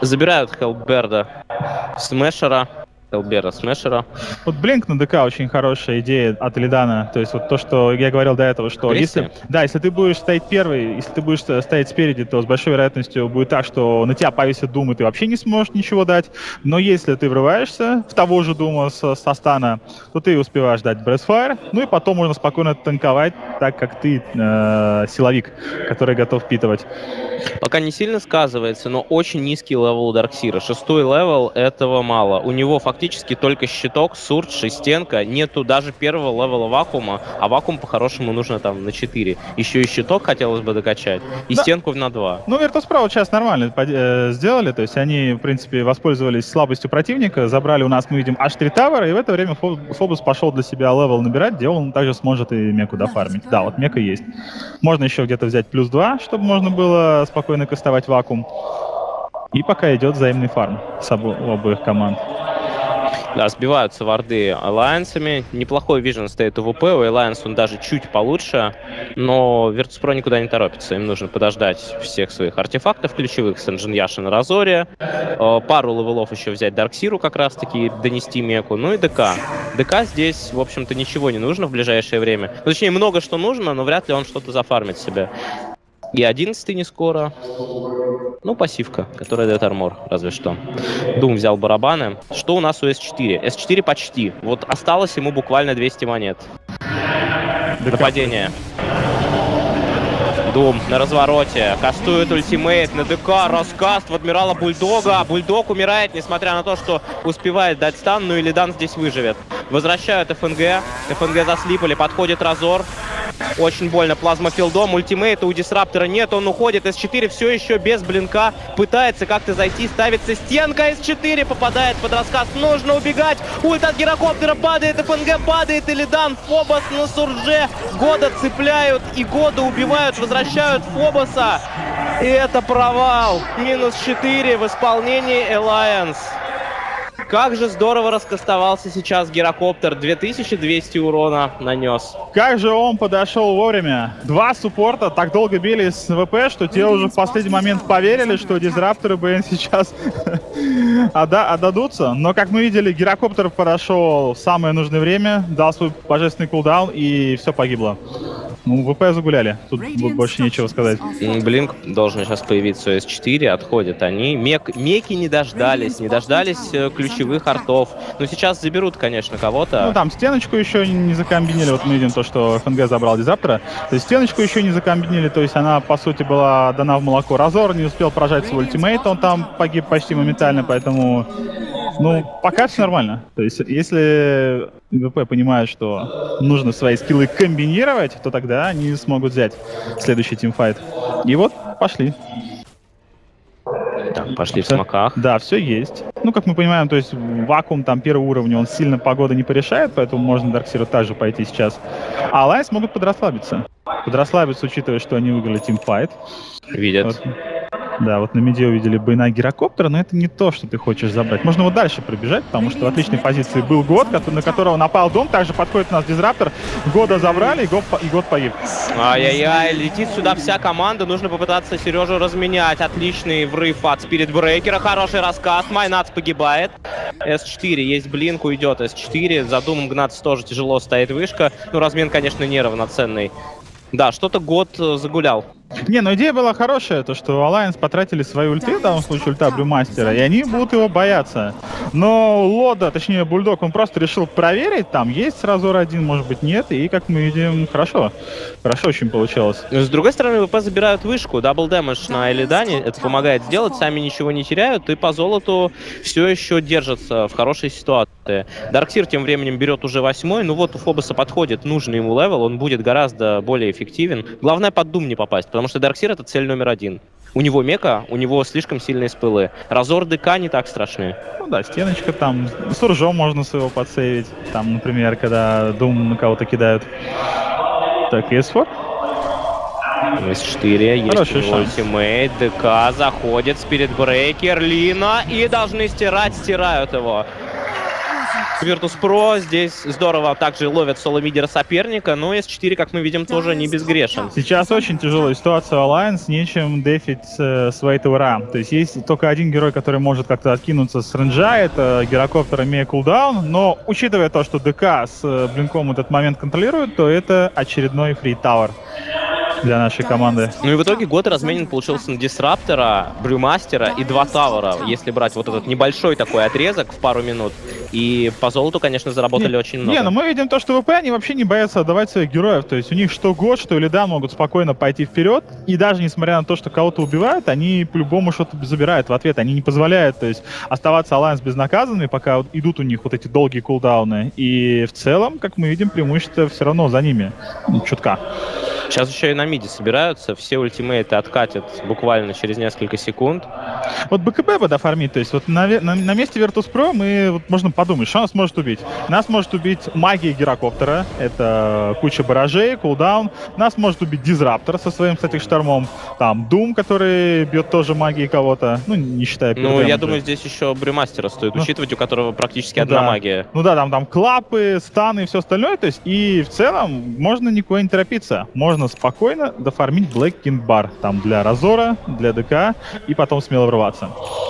[SPEAKER 5] Забирают Хелберда, Смешера. Смешера.
[SPEAKER 6] Вот Блинк на ДК очень хорошая идея от Илидана. То есть вот то, что я говорил до этого, что если ты будешь стоять первый, если ты будешь стоять спереди, то с большой вероятностью будет так, что на тебя повесит Дум, и ты вообще не сможешь ничего дать. Но если ты врываешься в того же Дума со стана, то ты успеваешь дать Breathfire, ну и потом можно спокойно танковать, так как ты силовик, который готов впитывать.
[SPEAKER 5] Пока не сильно сказывается, но очень низкий левел у Дарксира. 6-й левел, этого мало. У него фактически только щиток, сурт, шестенка. Нету даже первого левела вакуума, а вакуум по-хорошему нужно там на 4. Еще и щиток хотелось бы докачать, и стенку на 2.
[SPEAKER 6] Ну, Virtus.pro сейчас нормально сделали, то есть они, в принципе, воспользовались слабостью противника, забрали у нас, мы видим, аж 3 тавера, и в это время Фобус пошел для себя левел набирать, где он также сможет и меку дофармить. Да, вот мека есть. Можно еще где-то взять +2, чтобы можно было спокойно кастовать вакуум. И пока идет взаимный фарм у обоих команд.
[SPEAKER 5] Да, сбиваются варды алliance'ами. Неплохой вижен стоит у ВП. У Alliance он даже чуть получше. Но Virtus.pro никуда не торопится. Им нужно подождать всех своих артефактов ключевых с Энджин Яши на Разоре. Пару левелов еще взять Дарксиру как раз-таки, донести меку. Ну и ДК. ДК здесь, в общем-то, ничего не нужно в ближайшее время. Ну, точнее, много что нужно, но вряд ли он что-то зафармит себе. И 11-й не скоро. Ну, пассивка, которая дает армор, разве что. Дум взял барабаны. Что у нас у S4? S4 почти. Вот осталось ему буквально 200 монет. Нападение. Дум на развороте. Кастует ультимейт на ДК. Раскаст в Адмирала Бульдога. Бульдог умирает, несмотря на то, что успевает дать стан. Ну и Илидан здесь выживет. Возвращают ФНГ. ФНГ заслипали. Подходит Разор. Очень больно плазмофилдом. Ультимейта у Дисраптора нет, он уходит. S4 все еще без блинка. Пытается как-то зайти, ставится стенка. S4 попадает под расказ. Нужно убегать. Ульт от гирокоптера падает. ФНГ падает. Илидан, Фобос на Сурже. Года цепляют и Года убивают. Возвращают Фобоса. И это провал. -4 в исполнении Alliance. Как же здорово раскастовался сейчас гирокоптер. 2200 урона нанес.
[SPEAKER 6] Как же он подошел вовремя. 2 суппорта так долго били с ВП, что те уже в последний момент поверили, что дизрапторы БН сейчас отдадутся. Но, как мы видели, гирокоптер подошел в самое нужное время, дал свой божественный кулдаун, и все погибло. Ну, ВП загуляли. Тут больше нечего сказать.
[SPEAKER 5] Блинк должен сейчас появиться у S4, отходят они. Меки не дождались ключевых артов. Но сейчас заберут, конечно, кого-то.
[SPEAKER 6] Ну, там стеночку еще не закомбинили. Вот мы видим то, что ФНГ забрал дизраптора. То есть стеночку еще не закомбинили. То есть она, по сути, была дана в молоко. Разор не успел прожать свой ультимейт. Он там погиб почти моментально, поэтому... Ну, пока все нормально. То есть, если ВП понимает, что нужно свои скиллы комбинировать, то тогда они смогут взять следующий тимфайт. И вот, пошли.
[SPEAKER 5] Так, пошли в смоках.
[SPEAKER 6] Да, все есть. Ну, как мы понимаем, то есть вакуум там первого уровня, он сильно погода не порешает, поэтому можно Дарксиру также пойти сейчас. А Alliance могут подрасслабиться. Подрасслабиться, учитывая, что они выиграли тимфайт.
[SPEAKER 5] Видят.
[SPEAKER 6] Вот. Да, вот на миде увидели Бэйна гирокоптера, но это не то, что ты хочешь забрать. Можно вот дальше пробежать, потому что в отличной позиции был Год, на которого напал Дом. Также подходит у нас Дизраптор. Года забрали, и Год погиб.
[SPEAKER 5] Ай-яй-яй, летит сюда вся команда. Нужно попытаться Сережу разменять. Отличный врыв от Спиритбрейкера. Хороший рассказ. Майнац погибает. S4, есть блинк, уйдет S4. За Думом гнаться тоже тяжело, стоит вышка. Ну, размен, конечно, неравноценный. Да, что-то Год загулял.
[SPEAKER 6] Не, ну идея была хорошая, то что Alliance потратили свои ульты, в данном случае ульта Брюмастера, и они будут его бояться. Но Лода, точнее Бульдог, он просто решил проверить, там есть Разор один, может быть нет, и как мы видим, хорошо. Хорошо очень получалось.
[SPEAKER 5] С другой стороны, ВП забирают вышку, дабл дэмэдж на Элидане, это помогает сделать, сами ничего не теряют, и по золоту все еще держатся в хорошей ситуации. Дарксир тем временем берет уже 8-й, ну вот у Фобоса подходит нужный ему левел, он будет гораздо более эффективен. Главное под Дум не попасть, потому что Дарксир это цель номер 1. У него мека, у него слишком сильные спылы. Разор ДК не так страшны.
[SPEAKER 6] Ну да, стеночка там, с Уржом можно своего подсейвить. Там, например, когда Дум на кого-то кидают. Так, S4.
[SPEAKER 5] S4, есть ультимейт, ДК заходит, Спиритбрейкер, Лина, и должны стирать, стирают его. Virtus.pro здесь здорово также ловят соло-мидера соперника, но S4, как мы видим, тоже не безгрешен.
[SPEAKER 6] Сейчас очень тяжелая ситуация у Alliance, нечем дефить свои ТВРа. То есть есть только один герой, который может как-то откинуться с рейнджа, это гирокоптер, имея кулдаун, но учитывая то, что ДК с блинком этот момент контролирует, то это очередной фри тауэр для нашей команды.
[SPEAKER 5] Ну и в итоге год разменен получился на Дисраптора, Брюмастера и 2 Тауэра, если брать вот этот небольшой такой отрезок в пару минут. И по золоту, конечно, заработали очень много.
[SPEAKER 6] Не, но мы видим то, что ВП, они вообще не боятся отдавать своих героев. То есть у них что год, что Илидан могут спокойно пойти вперед. И даже несмотря на то, что кого-то убивают, они по-любому что-то забирают в ответ. Они не позволяют, то есть, оставаться Alliance безнаказанными, пока вот идут у них вот эти долгие кулдауны. И в целом, как мы видим, преимущество все равно за ними. Чутка.
[SPEAKER 5] Сейчас еще и на миде собираются, все ультимейты откатят буквально через несколько секунд.
[SPEAKER 6] Вот БКБ бы дофармить, то есть вот на месте Virtus.pro мы вот можно подумать, что нас может убить. Нас может убить магия гирокоптера, это куча баражей, кулдаун. Нас может убить Дизраптор со своим, кстати, штормом. Там Doom, который бьет тоже магией кого-то, ну не считая
[SPEAKER 5] Ну я думаю, здесь еще Брюмастера стоит учитывать, у которого практически одна магия.
[SPEAKER 6] Ну да, там клапы, станы и все остальное, то есть и в целом можно никуда не торопиться. Можно спокойно дофармить Black King Bar. Там для Разора, для ДК, и потом смело врываться.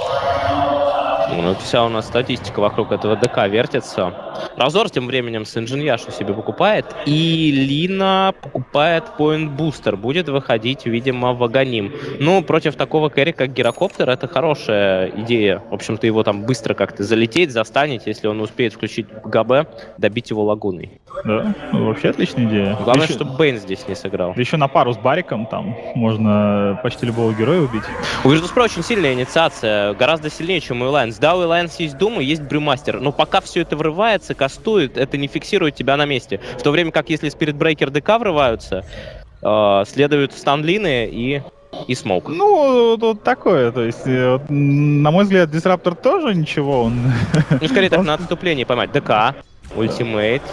[SPEAKER 5] Ну, вся у нас статистика вокруг этого ДК вертится. Разор тем временем с Инженьяшу себе покупает. И Лина покупает Point Booster. Будет выходить, видимо, в Аганим. Ну, против такого кэри, как Гирокоптер, это хорошая идея. В общем-то, его там быстро как-то залететь, застанить, если он успеет включить ГБ, добить его лагуной.
[SPEAKER 6] Да, ну, вообще отличная идея.
[SPEAKER 5] Главное,
[SPEAKER 6] еще...
[SPEAKER 5] чтобы Бэйн здесь не сыграл.
[SPEAKER 6] Еще на пару с Бариком там можно почти любого героя убить.
[SPEAKER 5] У Virtus.pro очень сильная инициация, гораздо сильнее, чем у Alliance. Да, у Alliance есть Doom и есть Брюмастер, но пока все это врывается, кастует, это не фиксирует тебя на месте. В то время как если Spirit Breaker ДК врываются, следуют станлины и смоук.
[SPEAKER 6] Ну, тут такое, то есть, вот, на мой взгляд, Дисраптор тоже ничего, он...
[SPEAKER 5] Ну, скорее так, на отступлении поймать. ДК, ультимейт,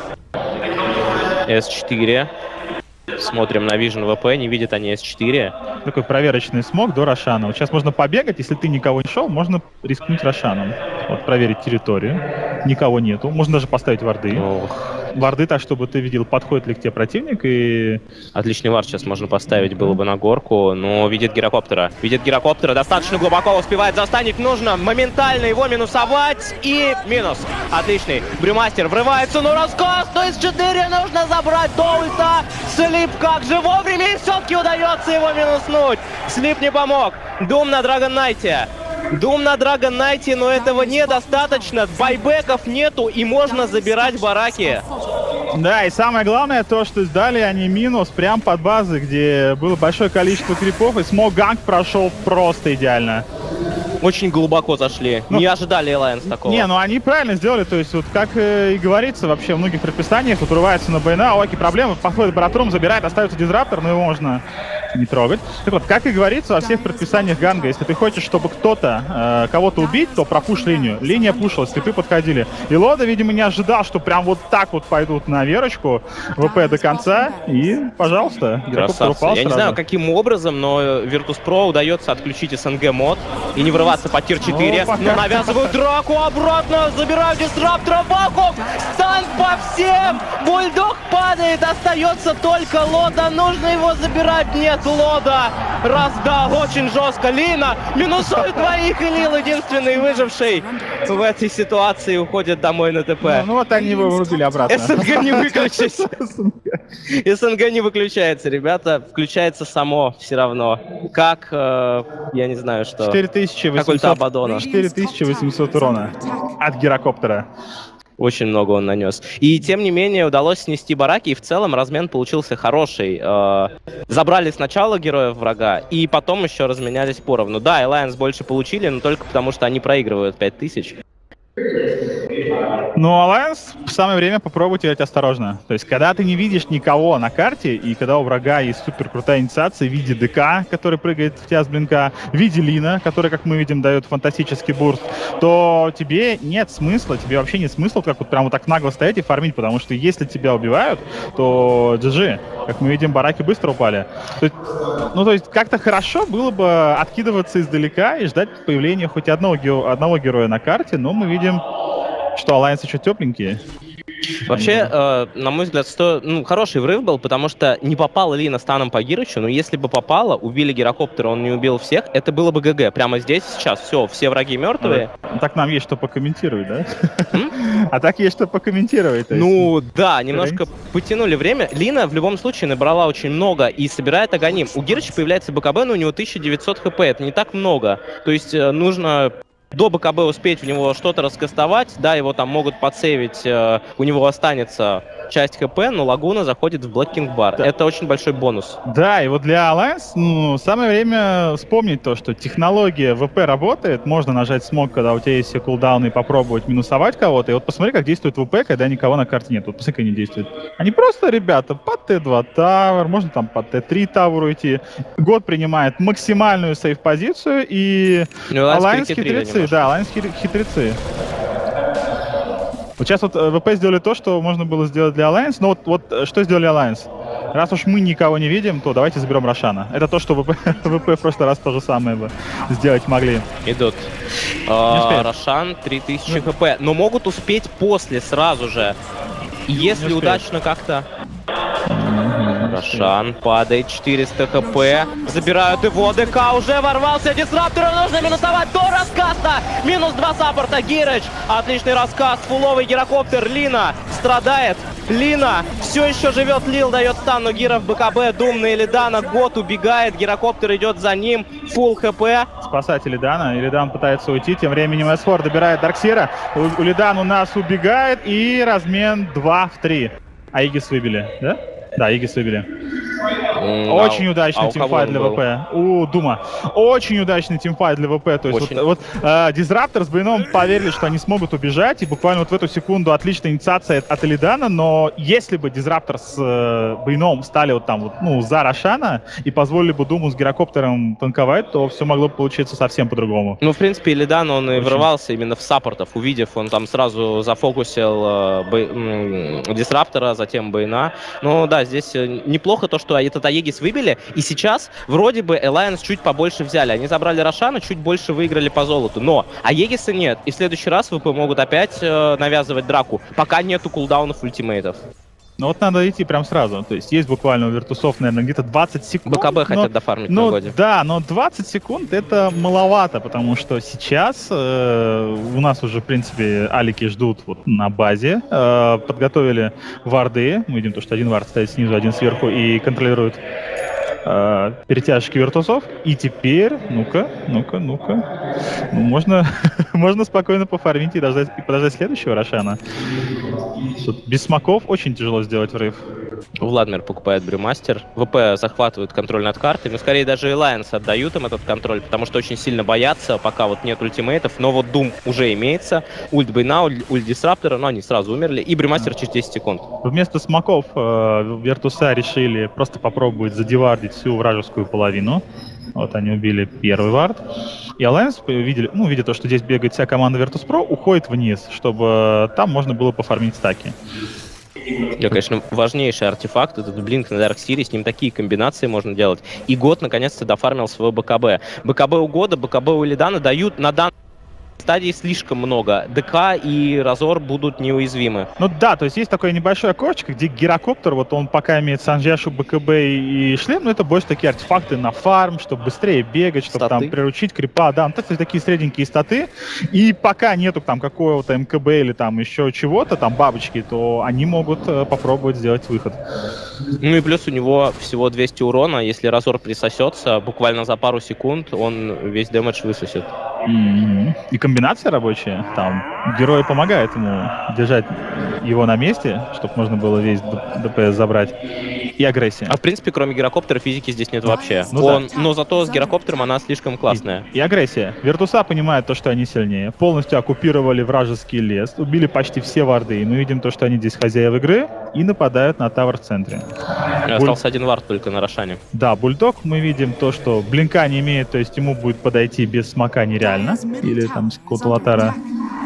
[SPEAKER 5] S4. Смотрим на Vision ВП, не видят они S4.
[SPEAKER 6] Такой проверочный смог до Рошана. Вот сейчас можно побегать, если ты никого не шел, можно рискнуть Рошаном. Вот проверить территорию. Никого нету. Можно даже поставить варды. Варды так, чтобы ты видел, подходит ли к тебе противник. И...
[SPEAKER 5] Отличный вард сейчас можно поставить было бы на горку, но видит Гирокоптера. Видит Гирокоптера, достаточно глубоко успевает застанить. Нужно моментально его минусовать. И минус. Отличный. Брюмастер врывается, но раскос. То есть 4 нужно забрать до ульта. Слип как же вовремя, и все-таки удается его минуснуть. Слип не помог. Дум на Драгон Найте. Дум на Драгон Найте, но этого недостаточно. Байбеков нету, и можно забирать бараки.
[SPEAKER 6] Да, и самое главное то, что сдали они минус прям под базы, где было большое количество крипов, и смог-ганг прошел просто идеально.
[SPEAKER 5] Очень глубоко зашли. Не ожидали Alliance такого.
[SPEAKER 6] Не, ну они правильно сделали. То есть, вот как и говорится вообще в многих предписаниях, вот урывается на БНА, окей, проблема, подходит Баратрум, забирает, остается Дизраптор, но его можно не трогать. Так вот, как и говорится во всех предписаниях Ганга, если ты хочешь, чтобы кто-то кого-то убить, то пропуш линию. Линия пушилась, слепы подходили. И Лода, видимо, не ожидал, что прям вот так вот пойдут на верочку ВП до конца. И, пожалуйста,
[SPEAKER 5] красавцы. Я не знаю, каким образом, но Virtus.pro удается отключить СНГ мод и не врываться по тир-4. Но навязывают драку обратно, забирают Дисраптора, вакуум, стан по всем. Бульдог падает, остается только Лода, нужно его забирать. Нет, Лода раздал очень жестко. Лина минусует двоих, и Лил, единственный выживший в этой ситуации, уходит домой на ТП.
[SPEAKER 6] Ну вот они его врубили обратно.
[SPEAKER 5] СНГ не выключится. СНГ не выключается, ребята. Включается само все равно. Как, я не знаю, что.
[SPEAKER 6] 4800 урона от Гирокоптера.
[SPEAKER 5] Очень много он нанес. И тем не менее удалось снести бараки, и в целом размен получился хороший. Забрали сначала героев врага, и потом еще разменялись поровну. Да, Alliance больше получили, но только потому, что они проигрывают 5000.
[SPEAKER 6] Ну, Alliance самое время попробовать делать осторожно. То есть, когда ты не видишь никого на карте, и когда у врага есть супер крутая инициация в виде ДК, который прыгает в тебя с блинка, в виде Лина, который, как мы видим, дает фантастический бурст, то тебе нет смысла, тебе вообще нет смысла как вот прям вот так нагло стоять и фармить, потому что если тебя убивают, то GG. Как мы видим, бараки быстро упали. То есть как-то хорошо было бы откидываться издалека и ждать появления хоть одного героя на карте, но мы видим, Что, Alliance еще тепленькие?
[SPEAKER 5] Вообще, на мой взгляд, хороший врыв был, потому что не попала Лина станом по Гирычу, но если бы попала, убили гирокоптера, он не убил всех, это было бы ГГ. Прямо здесь, сейчас, все враги мертвые.
[SPEAKER 6] Так нам есть что покомментировать, да? А так есть что покомментировать.
[SPEAKER 5] Ну да, немножко потянули время. Лина в любом случае набрала очень много и собирает Аганим. У Гирыча появляется БКБ, но у него 1900 хп, это не так много. То есть нужно до БКБ успеть в него что-то раскастовать, да, его там могут подсейвить, у него останется часть ХП, но Лагуна заходит в Black King Bar. Да. Это очень большой бонус.
[SPEAKER 6] Да, и вот для Alliance, самое время вспомнить то, что технология ВП работает, можно нажать смог, когда у тебя есть все кулдауны, и попробовать минусовать кого-то, и вот посмотри, как действует ВП, когда никого на карте нет. Вот посмотри, как они действуют. Они просто, ребята, по Т2 тавер, можно там по Т3 тавер уйти. Год принимает максимальную сейф-позицию, и Alliance хитрецы. Да, Alliance хитрецы. Вот сейчас вот ВП сделали то, что можно было сделать для Alliance, но вот что сделали Alliance? Раз уж мы никого не видим, то давайте заберем Рошана. Это то, что ВП в прошлый раз то же самое бы сделать могли.
[SPEAKER 5] Идут. Рошан 3000 хп, но могут успеть после сразу же. Если удачно как-то... Рошан падает, 400 хп. Забирают его, ДК уже ворвался, Дисраптору нужно минусовать до раскаста. Минус 2 саппорта, Гирыч. Отличный раскаст, фуловый гирокоптер, Лина страдает. Лина все еще живет, Лил дает стан, но Гира в БКБ, Дум на Илидана, Год убегает, гирокоптер идет за ним, фулл хп.
[SPEAKER 6] Спасать Илидана, Илидан пытается уйти, тем временем S4 добирает Дарксира. Илидан у нас убегает и размен 2 в 3. А Игис выбили, да? Да, Игис выбили. Очень удачный тимфайт для ВП. У Дума. Очень удачный тимфайт для ВП. То есть вот Дизраптор с Бейном поверили, что они смогут убежать. И буквально вот в эту секунду отличная инициация от Илидана. Но если бы Дизраптор с Бейном стали вот там вот, за Рошана и позволили бы Думу с гирокоптером танковать, то все могло бы получиться совсем по-другому.
[SPEAKER 5] Ну, в принципе, Илидан, он и врывался именно в саппортов. Увидев, он там сразу зафокусил Дисраптора, затем Бейна. Ну да, здесь неплохо то, что этот Аегис выбили, и сейчас вроде бы Alliance чуть побольше взяли. Они забрали Рошана, чуть больше выиграли по золоту, но Аегиса нет, и в следующий раз ВП могут опять навязывать драку, пока нету кулдаунов ультимейтов.
[SPEAKER 6] Ну вот надо идти прям сразу, то есть буквально у Виртусов, наверное, где-то 20 секунд.
[SPEAKER 5] БКБ хотят дофармить на годе.
[SPEAKER 6] Да, но 20 секунд это маловато, потому что сейчас у нас уже, в принципе, алики ждут вот на базе, подготовили варды, мы видим то, что один вард стоит снизу, один сверху и контролирует перетяжки Виртусов. И теперь, ну-ка, можно спокойно пофармить и подождать следующего Рошана. Тут без смоков очень тяжело сделать врыв.
[SPEAKER 5] Владмир покупает Брюмастер. ВП захватывают контроль над картой. Но скорее даже Alliance отдают им этот контроль, потому что очень сильно боятся, пока вот нет ультимейтов. Но вот Doom уже имеется. Ульт Бейна, ульт Дисраптора, но они сразу умерли. И Брюмастер через 10 секунд.
[SPEAKER 6] Вместо смоков Виртуса решили просто попробовать задевардить всю вражескую половину. Вот они убили первый вард. И Alliance видя то, что здесь бегает вся команда Virtus.pro, уходит вниз, чтобы там можно было пофармить стаки.
[SPEAKER 5] Да, конечно, важнейший артефакт — это Блинк на Дарксире, с ним такие комбинации можно делать. И Год наконец-то дофармил свой БКБ. БКБ у Года, БКБ у Илидана дают на данный стадии слишком много. ДК и Разор будут неуязвимы.
[SPEAKER 6] Ну да, то есть есть такое небольшое окошечко, где гирокоптер, вот он пока имеет Санжешу, БКБ и шлем, но это больше такие артефакты на фарм, чтобы быстрее бегать, чтобы там приручить крипа, да, ну, такие средненькие статы. И пока нету там какого-то МКБ или там еще чего-то, там бабочки, то они могут попробовать сделать выход.
[SPEAKER 5] Ну и плюс у него всего 200 урона, если Разор присосется, буквально за пару секунд он весь дэмэдж высосет.
[SPEAKER 6] И комбинация рабочая, там герой помогает ему держать его на месте, чтобы можно было весь ДПС забрать, и агрессия.
[SPEAKER 5] А в принципе, кроме гирокоптера, физики здесь нет вообще. Но зато с гирокоптером она слишком классная.
[SPEAKER 6] И агрессия. Виртуса понимают то, что они сильнее. Полностью оккупировали вражеский лес, убили почти все варды. И мы видим то, что они здесь хозяева игры и нападают на тавер в центре.
[SPEAKER 5] Остался один вард только на Рошане.
[SPEAKER 6] Да, Бульдог, мы видим то, что блинка не имеет, то есть ему будет подойти без смока нереально. Или там с какого-то лотара.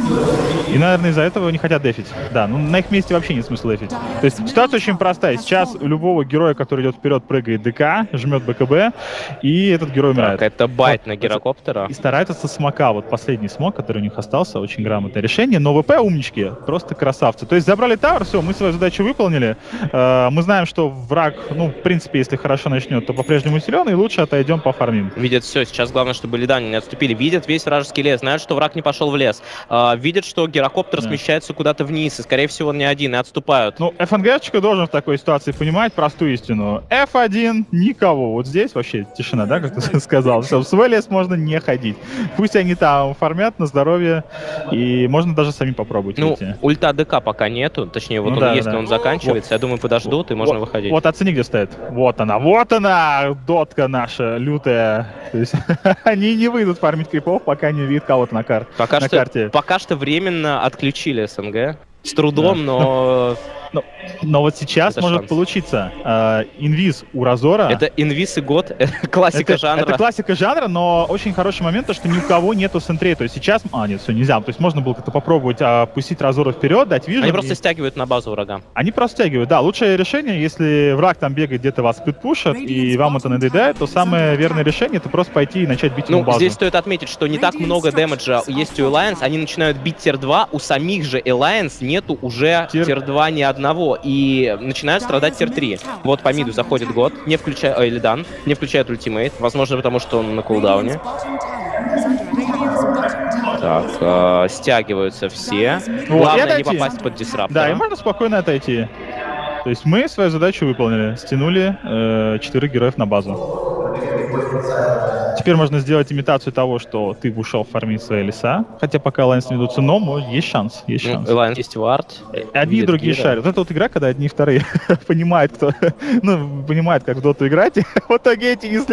[SPEAKER 6] И, наверное, из-за этого не хотят дефить. Да, ну на их месте вообще нет смысла дефить. То есть ситуация очень простая. Сейчас у любого героя, который идет вперед, прыгает ДК, жмет БКБ, и этот герой умирает.
[SPEAKER 5] Так, это байт на гирокоптера.
[SPEAKER 6] И стараются со смока. Вот последний смок, который у них остался, очень грамотное решение. Но ВП умнички, просто красавцы. То есть забрали тавер, все, мы свою задачу выполнили. Мы знаем, что враг, ну, в принципе, если хорошо начнет, то по-прежнему силен, и лучше отойдем по фармим.
[SPEAKER 5] Видят все, сейчас главное, чтобы лидане не отступили. Видят весь вражеский лес, знают, что враг не пошел в лес. Видят, что гирокоптер смещается куда-то вниз, и, скорее всего, он не один, и отступают.
[SPEAKER 6] Ну, ФНГшечка должен в такой ситуации понимать простую истину. F1 никого. Вот здесь вообще тишина, да, как ты сказал. Все, в свой лес можно не ходить. Пусть они там фармят на здоровье, и можно даже сами попробовать.
[SPEAKER 5] Ну,
[SPEAKER 6] выйти.
[SPEAKER 5] ульта ДК пока нету, точнее, вот
[SPEAKER 6] Ну
[SPEAKER 5] он
[SPEAKER 6] да,
[SPEAKER 5] есть,
[SPEAKER 6] да.
[SPEAKER 5] но он заканчивается. Я думаю, подождут, и можно выходить.
[SPEAKER 6] Вот оцени, где стоит. Вот она, дотка наша, лютая. То есть они не выйдут фармить крипов, пока не видят кого-то на карте.
[SPEAKER 5] Пока что временно отключили СНГ. С трудом, но...
[SPEAKER 6] Но вот сейчас
[SPEAKER 5] это
[SPEAKER 6] может
[SPEAKER 5] шанс.
[SPEAKER 6] получиться. Инвиз у Разора.
[SPEAKER 5] Это инвиз и год, классика жанра.
[SPEAKER 6] Это классика жанра, но очень хороший момент, то, что ни у кого нету сентрей. То есть сейчас... нет, все, нельзя. То есть можно было как-то попробовать пустить Разора вперед, дать вижу.
[SPEAKER 5] Они просто стягивают на базу врага.
[SPEAKER 6] Они просто стягивают, да. Лучшее решение, если враг там бегает, где-то вас сплитпушит, и вам это надоедает, то самое верное решение — это просто пойти и начать бить ему базу.
[SPEAKER 5] Здесь стоит отметить, что не так много дэмэджа есть у Alliance. Они начинают бить тир-2, у самих же Alliance нету уже тир-2 ни одного. И начинают страдать тир-3. Вот по миду заходит год, не включая... Лидан, не включает ультимейт. Возможно, потому что он на кулдауне. Так, стягиваются все. Главное не попасть под дисраптора.
[SPEAKER 6] Да, и можно спокойно отойти. То есть мы свою задачу выполнили. Стянули 4 героев на базу. Теперь можно сделать имитацию того, что ты ушел фармить свои леса. Хотя пока Alliance не ведутся, но есть шанс. Есть шанс.
[SPEAKER 5] Alliance есть вард.
[SPEAKER 6] Одни и другие шарят. Вот это вот игра, когда одни и вторые понимают, кто... ну, понимают, как в доту играть. В итоге эти не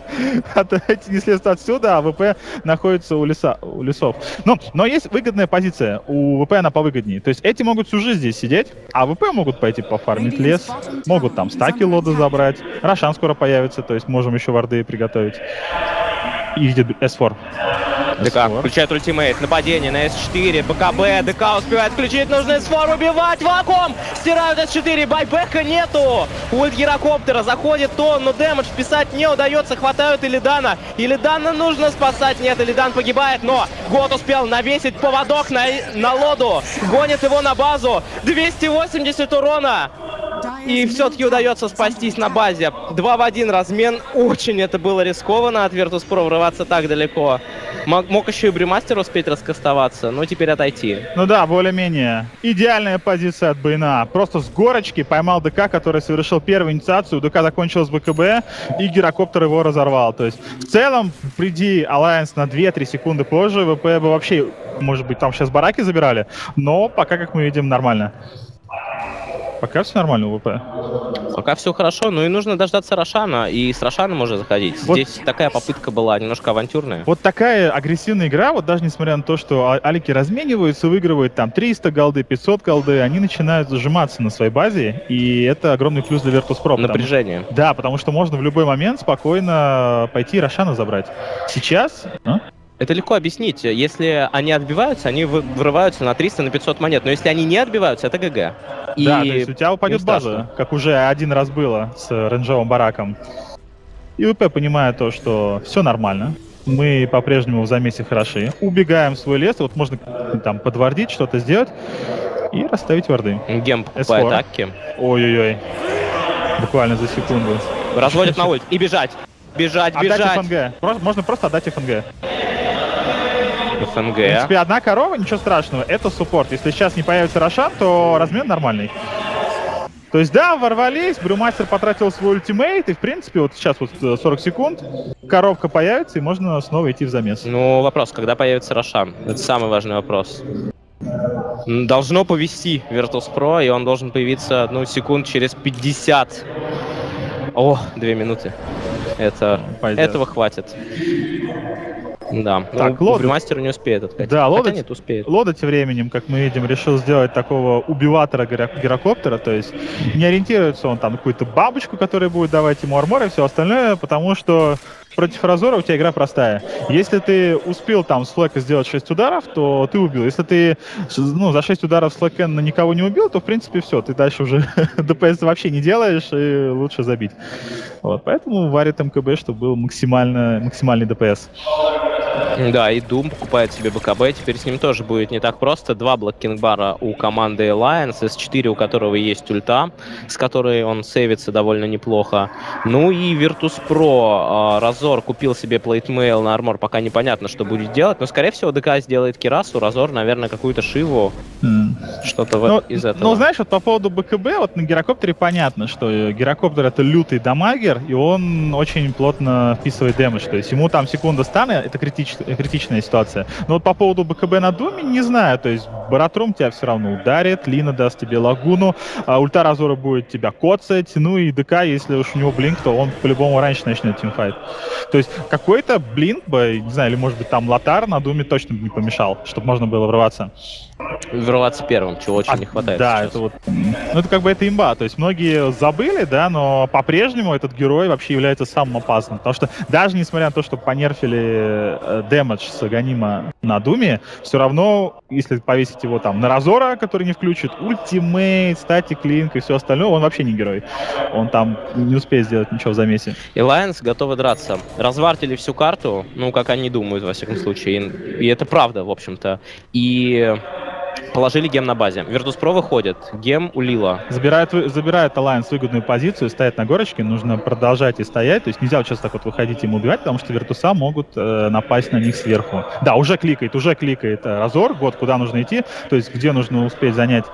[SPEAKER 6] слезут отсюда, а ВП находится у лесов. Но есть выгодная позиция. У ВП она повыгоднее. То есть эти могут всю жизнь здесь сидеть, а ВП могут пойти пофармить лес, могут там стаки лода забрать. Рошан скоро появится, то есть можем еще варды приготовить. И видит S4.
[SPEAKER 5] ДК включает ультимейт, нападение на S4, БКБ, ДК успевает включить, нужно S4 убивать, вакуум, стирают S4, байбека нету, ульт гирокоптера, заходит он, но дэмэдж вписать не удается, хватают Илидана нужно спасать, нет, Илидан погибает, но год успел навесить поводок на лоду, гонит его на базу, 280 урона. И все-таки удается спастись на базе. 2 в 1 размен. Очень это было рискованно от Virtus.pro врываться так далеко. Мог еще и Брюмастер успеть раскастоваться, но теперь отойти.
[SPEAKER 6] Ну да, более-менее. Идеальная позиция от Бэйна. Просто с горочки поймал ДК, который совершил первую инициацию. ДК закончилась БКБ, и гирокоптер его разорвал. То есть в целом, приди Alliance на 2-3 секунды позже, ВП бы вообще, может быть, там сейчас бараки забирали. Но пока, как мы видим, нормально. Пока все нормально у ВП.
[SPEAKER 5] Пока все хорошо, но и нужно дождаться Рошана, и с Рошаном уже заходить. Вот. Здесь такая попытка была немножко авантюрная.
[SPEAKER 6] Вот такая агрессивная игра, вот даже несмотря на то, что алики размениваются, выигрывают там 300 голды, 500 голды, они начинают зажиматься на своей базе, и это огромный плюс для Virtus.pro.
[SPEAKER 5] Напряжение.
[SPEAKER 6] Да, потому что можно в любой момент спокойно пойти Рошана забрать. Сейчас...
[SPEAKER 5] Это легко объяснить. Если они отбиваются, они вырываются на 300, на 500 монет. Но если они не отбиваются, это ГГ.
[SPEAKER 6] Да, то есть у тебя упадет база, как уже один раз было с рейнджевым бараком. И ВП понимает то, что все нормально. Мы по-прежнему в замесе хороши. Убегаем в свой лес. Вот можно там подвардить, что-то сделать и расставить варды.
[SPEAKER 5] Гем по атаке.
[SPEAKER 6] Ой-ой-ой. Буквально за секунду.
[SPEAKER 5] Разводят на ульт и бежать. Бежать.
[SPEAKER 6] Отдать ФНГ. Можно просто отдать ФНГ.
[SPEAKER 5] ФНГ.
[SPEAKER 6] В принципе, одна корова, ничего страшного, это суппорт. Если сейчас не появится Рошан, то размен нормальный. То есть, да, ворвались, Брюмастер потратил свой ультимейт, и, в принципе, вот сейчас вот 40 секунд, коробка появится, и можно снова идти в замес.
[SPEAKER 5] Ну, вопрос, когда появится Рошан? Это самый важный вопрос. Должно повести Virtus.pro, и он должен появиться, ну, секунд через 50. О, 2 минуты. Этого хватит. Да,
[SPEAKER 6] так,
[SPEAKER 5] Брюмастер не успеет откатить.
[SPEAKER 6] Да, Лода
[SPEAKER 5] успеет.
[SPEAKER 6] Лода тем временем, как мы видим, решил сделать такого убиватора гирокоптера, то есть не ориентируется он там на какую-то бабочку, которая будет давать ему армор и все остальное, потому что против Разора у тебя игра простая. Если ты успел там с флэка сделать 6 ударов, то ты убил. Если ты за 6 ударов с флэка никого не убил, то в принципе все, ты дальше уже ДПС вообще не делаешь, и лучше забить. Вот, поэтому варит МКБ, чтобы был максимальный ДПС.
[SPEAKER 5] Да, и Doom покупает себе БКБ, теперь с ним тоже будет не так просто. 2 блоккингбара у команды Alliance, S4 у которого есть ульта, с которой он сейвится довольно неплохо. Ну и Virtus.pro. Разор купил себе плейтмейл на армор, пока непонятно, что будет делать, но скорее всего ДК сделает Кирасу, Разор, наверное, какую-то Шиву. Что-то из этого.
[SPEAKER 6] Ну, знаешь, вот по поводу БКБ, вот на Гирокоптере понятно, что Гирокоптер — это лютый дамагер, и он очень плотно вписывает дэмэдж. То есть ему там секунда стана, это критичная ситуация. Но вот по поводу БКБ на Думе не знаю. То есть Баратрум тебя все равно ударит, Лина даст тебе лагуну, ульта Разора будет тебя коцать, ну и ДК, если уж у него блинк, то он по-любому раньше начнет тимфайт. То есть какой-то блинк бы, не знаю, или может быть там Лотар на Думе точно бы не помешал, чтобы можно было врываться.
[SPEAKER 5] Врываться первым, чего очень не хватает.
[SPEAKER 6] Да,
[SPEAKER 5] сейчас.
[SPEAKER 6] это вот, ну это как бы это имба, то есть многие забыли, да, но по-прежнему этот герой вообще является самым опасным, потому что даже несмотря на то, что понерфили дэмэдж с Аганима на Думе, все равно, если повесить его там на Разора, который не включит ультимейт, статик линк и все остальное, он вообще не герой. Он там не успеет сделать ничего в замесе.
[SPEAKER 5] Alliance готовы драться. Развартили всю карту, ну, как они думают, во всяком случае. И это правда, в общем-то. И положили гем на базе. Virtus.pro выходит. Гем у Лила.
[SPEAKER 6] Забирает Alliance выгодную позицию, стоять на горочке, нужно продолжать и стоять. То есть нельзя вот сейчас так вот выходить и ему убивать, потому что Virtus.a могут напасть на них сверху. Да, уже кликает Разор, год, куда нужно идти, то есть где нужно успеть занять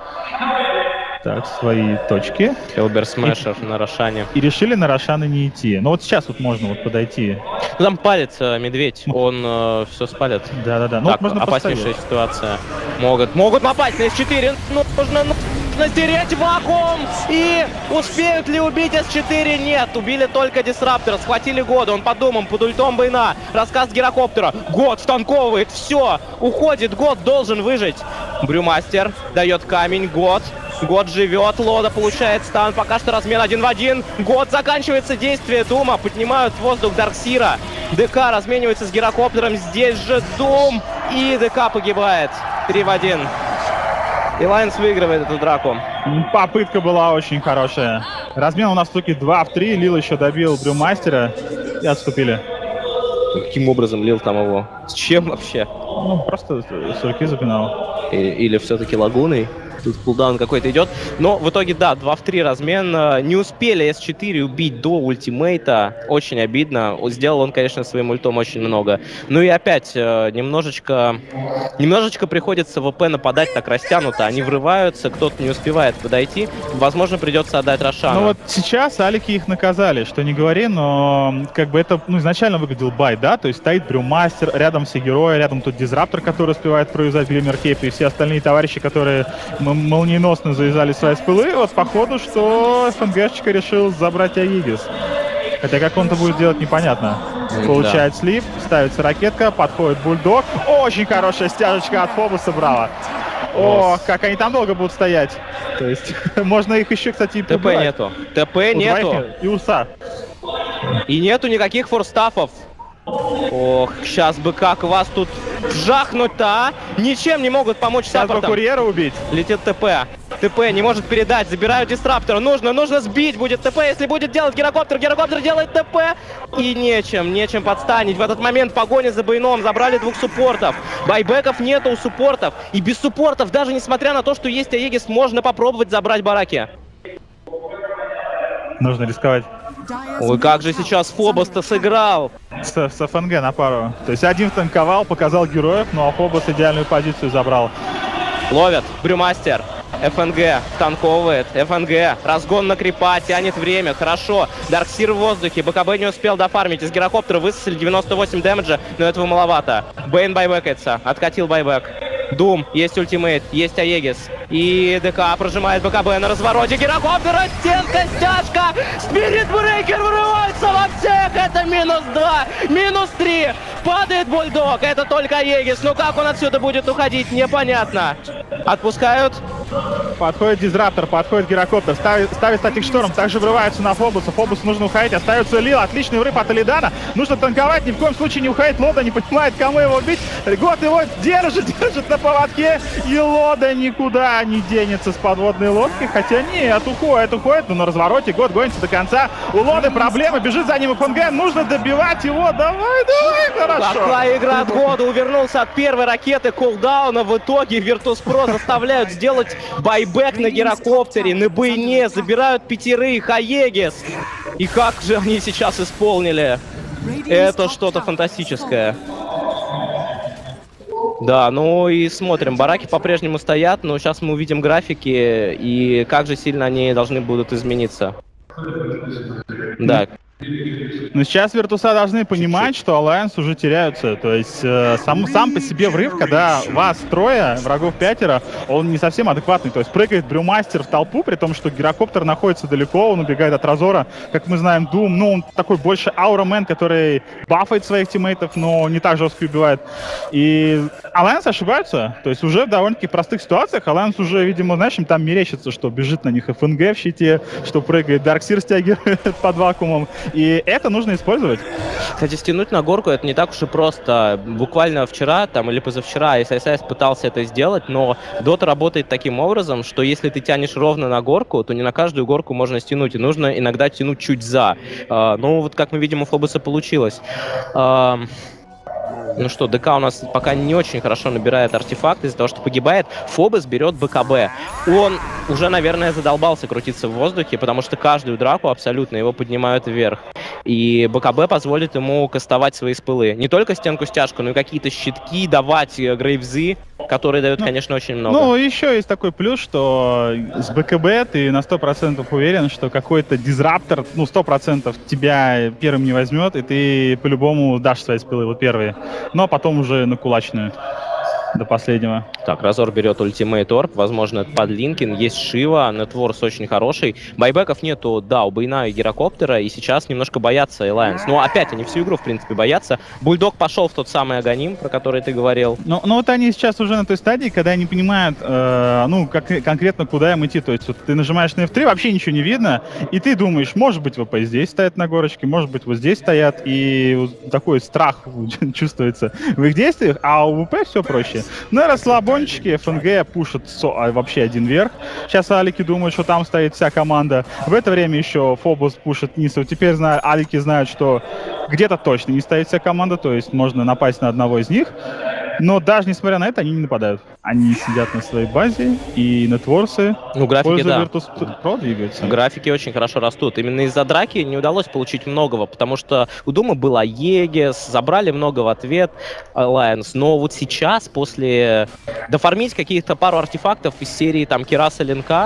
[SPEAKER 6] так свои точки.
[SPEAKER 5] Хелбер Смешер на Рошане.
[SPEAKER 6] И решили на Рошана не идти. Но вот сейчас вот можно вот подойти.
[SPEAKER 5] Ну, там палец медведь, он все спалит.
[SPEAKER 6] Да-да-да. Ну,
[SPEAKER 5] так,
[SPEAKER 6] вот можно
[SPEAKER 5] опаснейшая ситуация. Могут напасть на S4. Нужно стереть вакуум. И успеют ли убить S4? Нет. Убили только Дисраптора. Схватили Года. Он под домом, под ультом Бейна. Рассказ Гирокоптера. Год втанковывает. Все. Уходит. Год должен выжить. Брюмастер дает камень. Год живет, Лода получает стан, пока что размен 1 в 1. Год заканчивается действие Дума, поднимают в воздух Дарксира. ДК разменивается с Гирокоптером, здесь же Дум, и ДК погибает. 3 в 1. Alliance выигрывает эту драку.
[SPEAKER 6] Попытка была очень хорошая. Размен у нас все-таки 2 в 3, Лил еще добил Брюмастера и отступили.
[SPEAKER 5] Каким образом Лил там его? С чем вообще?
[SPEAKER 6] Ну, просто с руки запинал.
[SPEAKER 5] Или все-таки лагуной? Тут кулдаун какой-то идет. Но в итоге, да, 2 в 3 размен. Не успели S4 убить до ультимейта. Очень обидно. Сделал он, конечно, своим ультом очень много. Ну и опять немножечко приходится ВП нападать так растянуто. Они врываются, кто-то не успевает подойти. Возможно, придется отдать Рошану.
[SPEAKER 6] Ну вот сейчас алики их наказали, что не говори, но как бы это изначально выглядел бай, да? То есть стоит Брюмастер, рядом все герои, рядом тут Дизраптор, который успевает провязать Глиммер Кейп, и все остальные товарищи, которые молниеносно завязали свои спылы. Вот походу, что ФНГшечка решил забрать Аигис. Хотя как он это будет делать, непонятно. Получает слип, ставится ракетка, подходит Бульдог. Очень хорошая стяжечка от Фобоса, браво. О, как они там долго будут стоять. То есть можно их еще, кстати, и
[SPEAKER 5] ТП нету. ТП нету.
[SPEAKER 6] И Урса.
[SPEAKER 5] И нету никаких форстафов. Ох, сейчас бы как вас тут вжахнуть-то, а? Ничем не могут помочь саппортам.
[SPEAKER 6] Курьера убить.
[SPEAKER 5] Летит ТП. ТП не может передать. Забирают Дисраптора. Нужно сбить будет ТП, если будет делать Гирокоптер. Гирокоптер делает ТП. И нечем подстанить. В этот момент погоня за Бейном. Забрали 2 суппортов. Байбеков нету у суппортов. И без суппортов, даже несмотря на то, что есть Аегис, можно попробовать забрать бараки.
[SPEAKER 6] Нужно рисковать.
[SPEAKER 5] Ой, как же сейчас Фобос-то сыграл.
[SPEAKER 6] С ФНГ на пару. То есть один танковал, показал героев, но Фобос идеальную позицию забрал.
[SPEAKER 5] Ловят. Брюмастер. ФНГ танковывает. ФНГ. Разгон на крипа. Тянет время. Хорошо. Дарксир в воздухе. БКБ не успел дофармить. Из Гирокоптера высосали 98 дэмэджа, но этого маловато. Бейн байбекается. Откатил байбек. Дум. Есть ультимейт. Есть Аегис. И ДК прожимает БКБ на развороте. Гирокоптера. Стенка, стяжка. Спирит Брейкер вырывается в отсек. это -2, -3. Падает Бульдог. Это только Аегис. Ну как он отсюда будет уходить, непонятно. Отпускают.
[SPEAKER 6] Подходит Дизраптор, подходит Гирокоптер, ставит статик шторм, также врывается на Фобуса. Фобусу нужно уходить, остается Лил, отличный врыв от Алидана. Нужно танковать, ни в коем случае не уходить. Лода не понимает, кому его бить. Год его держит на поводке, и Лода никуда не денется с подводной лодки. Хотя нет, уходит, но на развороте Год гонится до конца. У Лоды проблемы, бежит за ним ФНГ, нужно добивать его. Давай, хорошо.
[SPEAKER 5] Какая игра от Года, увернулся от первой ракеты кулдауна. В итоге Virtus.pro заставляют сделать байбек на Гирокоптере, на Байне, забирают 5, Аегис. И как же они сейчас исполнили? Это что-то фантастическое. Да, ну и смотрим, бараки по-прежнему стоят, но сейчас мы увидим графики, и как же сильно они должны будут измениться. Да.
[SPEAKER 6] Но сейчас Virtus должны понимать, что Alliance уже теряются. То есть сам по себе врыв, когда вас трое, врагов 5, он не совсем адекватный. То есть прыгает Брюмастер в толпу, при том, что Гирокоптер находится далеко, он убегает от Разора. Как мы знаем, Doom, ну он такой больше аурамен, который бафает своих тиммейтов, но не так жестко убивает. И Alliance ошибаются. То есть уже в довольно-таки простых ситуациях Alliance уже, видимо, знаешь, им там мерещится, что бежит на них ФНГ в щите, что прыгает Дарксир, стягивает под вакуумом. И это нужно использовать.
[SPEAKER 5] Кстати, стянуть на горку это не так уж и просто. Буквально вчера там или позавчера SSS пытался это сделать, но Dota работает таким образом, что если ты тянешь ровно на горку, то не на каждую горку можно стянуть, и нужно иногда тянуть чуть за. Ну вот как мы видим, у Фобуса получилось. Ну что, ДК у нас пока не очень хорошо набирает артефакты из-за того, что погибает. Фобос берет БКБ. Он уже, наверное, задолбался крутиться в воздухе, потому что каждую драку абсолютно его поднимают вверх. И БКБ позволит ему кастовать свои спылы. Не только стенку-стяжку, но и какие-то щитки, давать грейвзы, которые дают, конечно, очень много.
[SPEAKER 6] Ну, еще есть такой плюс, что с БКБ ты на 100% уверен, что какой-то дизраптор, ну, 100% тебя первым не возьмет, и ты по-любому дашь свои спылы, вот первые. Но потом уже на кулачную. До последнего.
[SPEAKER 5] Так, Разор берет ультимейт Орб, возможно, это подлинкин, есть Шива, нетворс очень хороший. Байбеков нету, да, у Байна и Гирокоптера, и сейчас немножко боятся Alliance. Но опять они всю игру, в принципе, боятся. Бульдог пошел в тот самый Аганим, про который ты говорил.
[SPEAKER 6] Ну вот они сейчас уже на той стадии, когда они понимают, ну, конкретно куда им идти. То есть вот ты нажимаешь на F3, вообще ничего не видно, и ты думаешь, может быть, ВП здесь стоят на горочке, может быть, вот здесь стоят, и вот такой страх чувствуется в их действиях, а у ВП все проще. На расслабончике ФНГ пушит вообще один вверх. Сейчас Алики думают, что там стоит вся команда. В это время еще Фобус пушит низ. Вот теперь Алики знают, что где-то точно не стоит вся команда, то есть можно напасть на одного из них. Но даже несмотря на это, они не нападают. Они сидят на своей базе, и нетворсы,
[SPEAKER 5] ну, графики, да.
[SPEAKER 6] Virtus.pro двигаются.
[SPEAKER 5] Графики очень хорошо растут. Именно из-за драки не удалось получить многого, потому что у Дума был Аегис, забрали много в ответ Alliance, но вот сейчас, после дофармить каких-то пару артефактов из серии там Кираса Линка,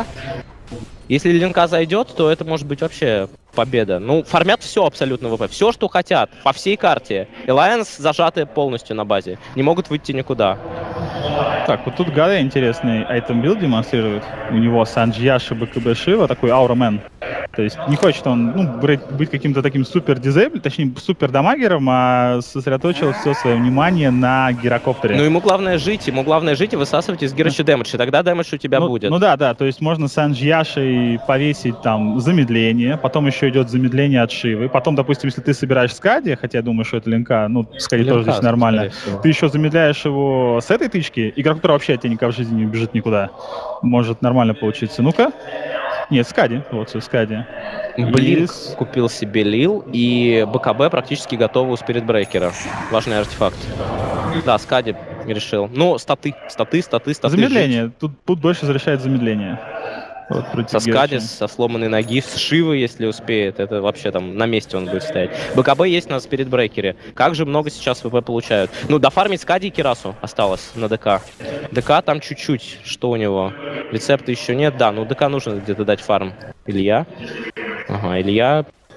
[SPEAKER 5] если Линка зайдет, то это может быть вообще победа. Ну, фармят все абсолютно ВП. Все, что хотят, по всей карте. Alliance зажаты полностью на базе. Не могут выйти никуда.
[SPEAKER 6] Так, вот тут Гаде интересный айтем-билд демонстрирует. У него Санджьяши, БКБ Шива, такой аурамен. То есть не хочет он быть каким-то таким супер-дизейбль, точнее супер-дамагером, а сосредоточил все свое внимание на Гирокоптере.
[SPEAKER 5] Ну, ему главное жить и высасывать из Гироча дэмэдж, и тогда дэмэдж у тебя будет.
[SPEAKER 6] Ну да, то есть можно Санджьяши повесить там замедление, потом еще идет замедление от Шивы, потом, допустим, если ты собираешь Скади, хотя я думаю, что это Линка, ну, Скади тоже здесь нормально, ты еще замедляешь его с этой тычки, и Гирокоптер вообще от тебя никак в жизни не убежит никуда. Может нормально получиться. Ну-ка. Нет, Скади. Вот все, Скади.
[SPEAKER 5] Блинк купил себе Лил, и БКБ практически готовы у Спиритбрейкера. Важный артефакт. Да, Скади решил. Ну, статы.
[SPEAKER 6] Замедление. Тут больше разрешает замедление. Вот,
[SPEAKER 5] со Скади, со сломанной ноги, с Шивы, если успеет. Это вообще там на месте он будет стоять. БКБ есть на Спиритбрейкере. Как же много сейчас ВП получают. Ну, дофармить Скади и Кирасу осталось на ДК. ДК там чуть-чуть. Что у него? Рецепта еще нет. Да, ну ДК нужно где-то дать фарм. Илья. Ага, Илья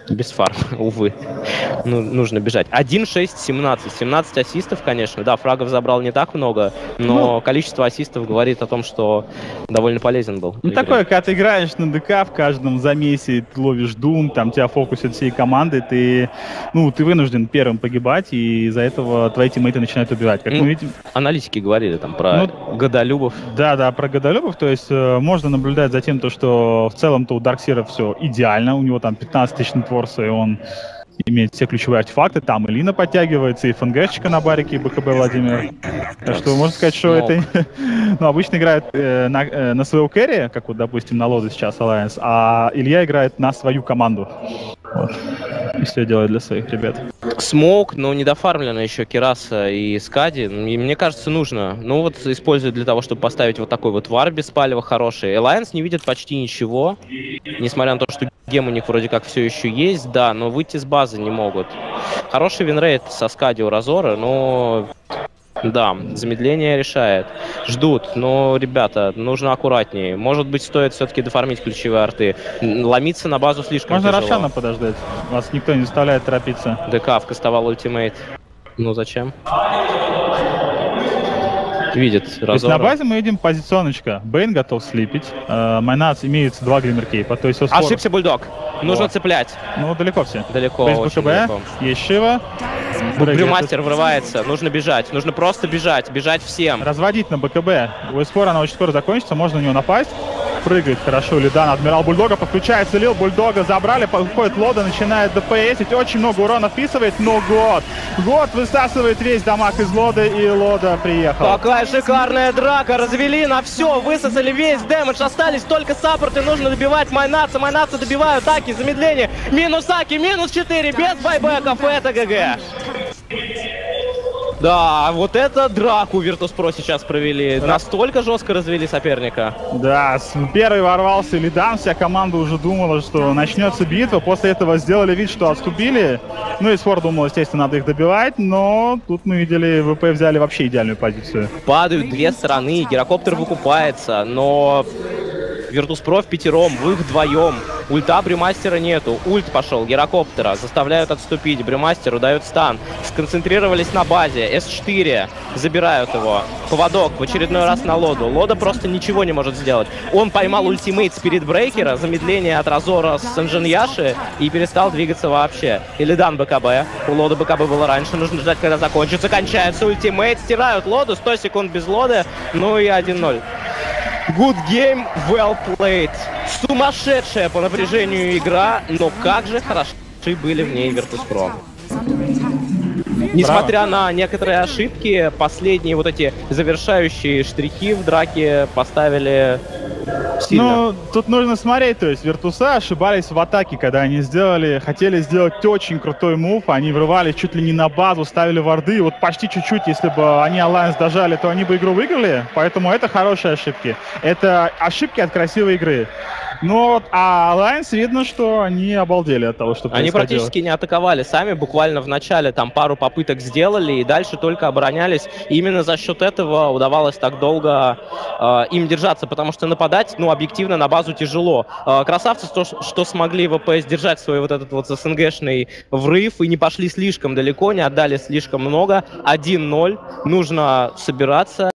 [SPEAKER 5] Без фарм, увы. Ну, нужно бежать. 1-6-17. 17 ассистов, конечно. Да, фрагов забрал не так много, но количество ассистов говорит о том, что довольно полезен был.
[SPEAKER 6] Ну, такое, когда ты играешь на ДК, в каждом замесе ты ловишь Doom, там тебя фокусят всей команды, ты вынужден первым погибать, и из-за этого твои тиммейты начинают убивать. Как мы видим...
[SPEAKER 5] Аналитики говорили там про Годолюбов.
[SPEAKER 6] Да, про Годолюбов. То есть можно наблюдать за тем, что в целом-то у Дарксира все идеально. У него там 15 тысяч нетворса, и он имеет все ключевые артефакты. Там и Лина подтягивается, и ФНГшечка на барике, и БКБ Владимир. Так что можно сказать, что это... обычно играют на своего кэрри, как вот, допустим, на Лоде сейчас Alliance, а Илья играет на свою команду. Вот. И все делает для своих ребят.
[SPEAKER 5] Смоук, но недофармлено еще Кераса и Скади. И мне кажется, нужно. Ну вот используют для того, чтобы поставить вот такой вот вар без палева хороший. Alliance не видит почти ничего. Несмотря на то, что гем у них вроде как все еще есть, да, но выйти с базы не могут. Хороший винрейт со Скади у Разора, но... Да, замедление решает. Ждут, но, ребята, нужно аккуратнее. Может быть, стоит все-таки дофармить ключевые арты. Ломиться на базу слишком
[SPEAKER 6] можно
[SPEAKER 5] тяжело.
[SPEAKER 6] Рошана подождать. Вас никто не заставляет торопиться.
[SPEAKER 5] ДК вкастовал ультимейт. Ну, зачем? Видит Разора.
[SPEAKER 6] На базе мы видим позиционочка. Бейн готов слипить. Майнац имеется 2 глиммеркейпа. То есть
[SPEAKER 5] ошибся Бульдог. Нужно цеплять.
[SPEAKER 6] Ну, далеко все.
[SPEAKER 5] Далеко, очень
[SPEAKER 6] далеко. Есть Шива.
[SPEAKER 5] Брюмастер врывается. Нужно бежать. Нужно просто бежать. Бежать всем.
[SPEAKER 6] Разводить на БКБ. Уэспор, она очень скоро закончится. Можно на него напасть. Прыгает хорошо Лидан, адмирал Бульдога, подключается Лил, Бульдога забрали, подходит Лода, начинает ДПСить, очень много урона вписывает, но Год высасывает весь дамаг из Лоды, и Лода приехал.
[SPEAKER 5] Какая шикарная драка, развели на все, высосали весь дэмэдж, остались только саппорты, нужно добивать Майнаца добивают, Аки, замедление, минус Аки, минус 4, без байбеков, это ГГ. Да, вот это драку Virtus.pro сейчас провели. Настолько жестко развели соперника.
[SPEAKER 6] Да, первый ворвался Лидан, вся команда уже думала, что начнется битва. После этого сделали вид, что отступили. Ну и Свор думал, естественно, надо их добивать, но тут мы видели, ВП взяли вообще идеальную позицию.
[SPEAKER 5] Падают две стороны, Гирокоптер выкупается, но... Virtus.pro в пятером, в их вдвоем. Ульта Брюмастера нету. Ульт пошел, Гирокоптера. Заставляют отступить. Брюмастеру дают стан. Сконцентрировались на базе. С4. Забирают его. Поводок в очередной раз на Лоду. Лода просто ничего не может сделать. Он поймал ультимейт Спиритбрейкера, замедление от Разора с Энджиньяши и перестал двигаться вообще. Илидан БКБ. У Лода БКБ было раньше. Нужно ждать, когда закончится. Кончается ультимейт. Стирают Лоду. 100 секунд без Лоды. Ну и 1-0. Good game, well played. Сумасшедшая по напряжению игра, но как же хороши были в ней Virtus.pro. Несмотря на некоторые ошибки, последние вот эти завершающие штрихи в драке поставили сильно.
[SPEAKER 6] Ну, тут нужно смотреть, то есть Virtus ошибались в атаке, когда они хотели сделать очень крутой мув, они врывались чуть ли не на базу, ставили варды, и вот почти чуть-чуть, если бы они Alliance дожали, то они бы игру выиграли, поэтому это хорошие ошибки. Это ошибки от красивой игры. Но а Alliance видно, что они обалдели от того, что происходило.
[SPEAKER 5] Они практически не атаковали сами, буквально в начале там пару попыток сделали и дальше только оборонялись. И именно за счет этого удавалось так долго им держаться, потому что нападать, ну, объективно на базу тяжело. Красавцы, что смогли ВП сдержать свой вот этот вот СНГшный врыв и не пошли слишком далеко, не отдали слишком много. 1-0, нужно собираться.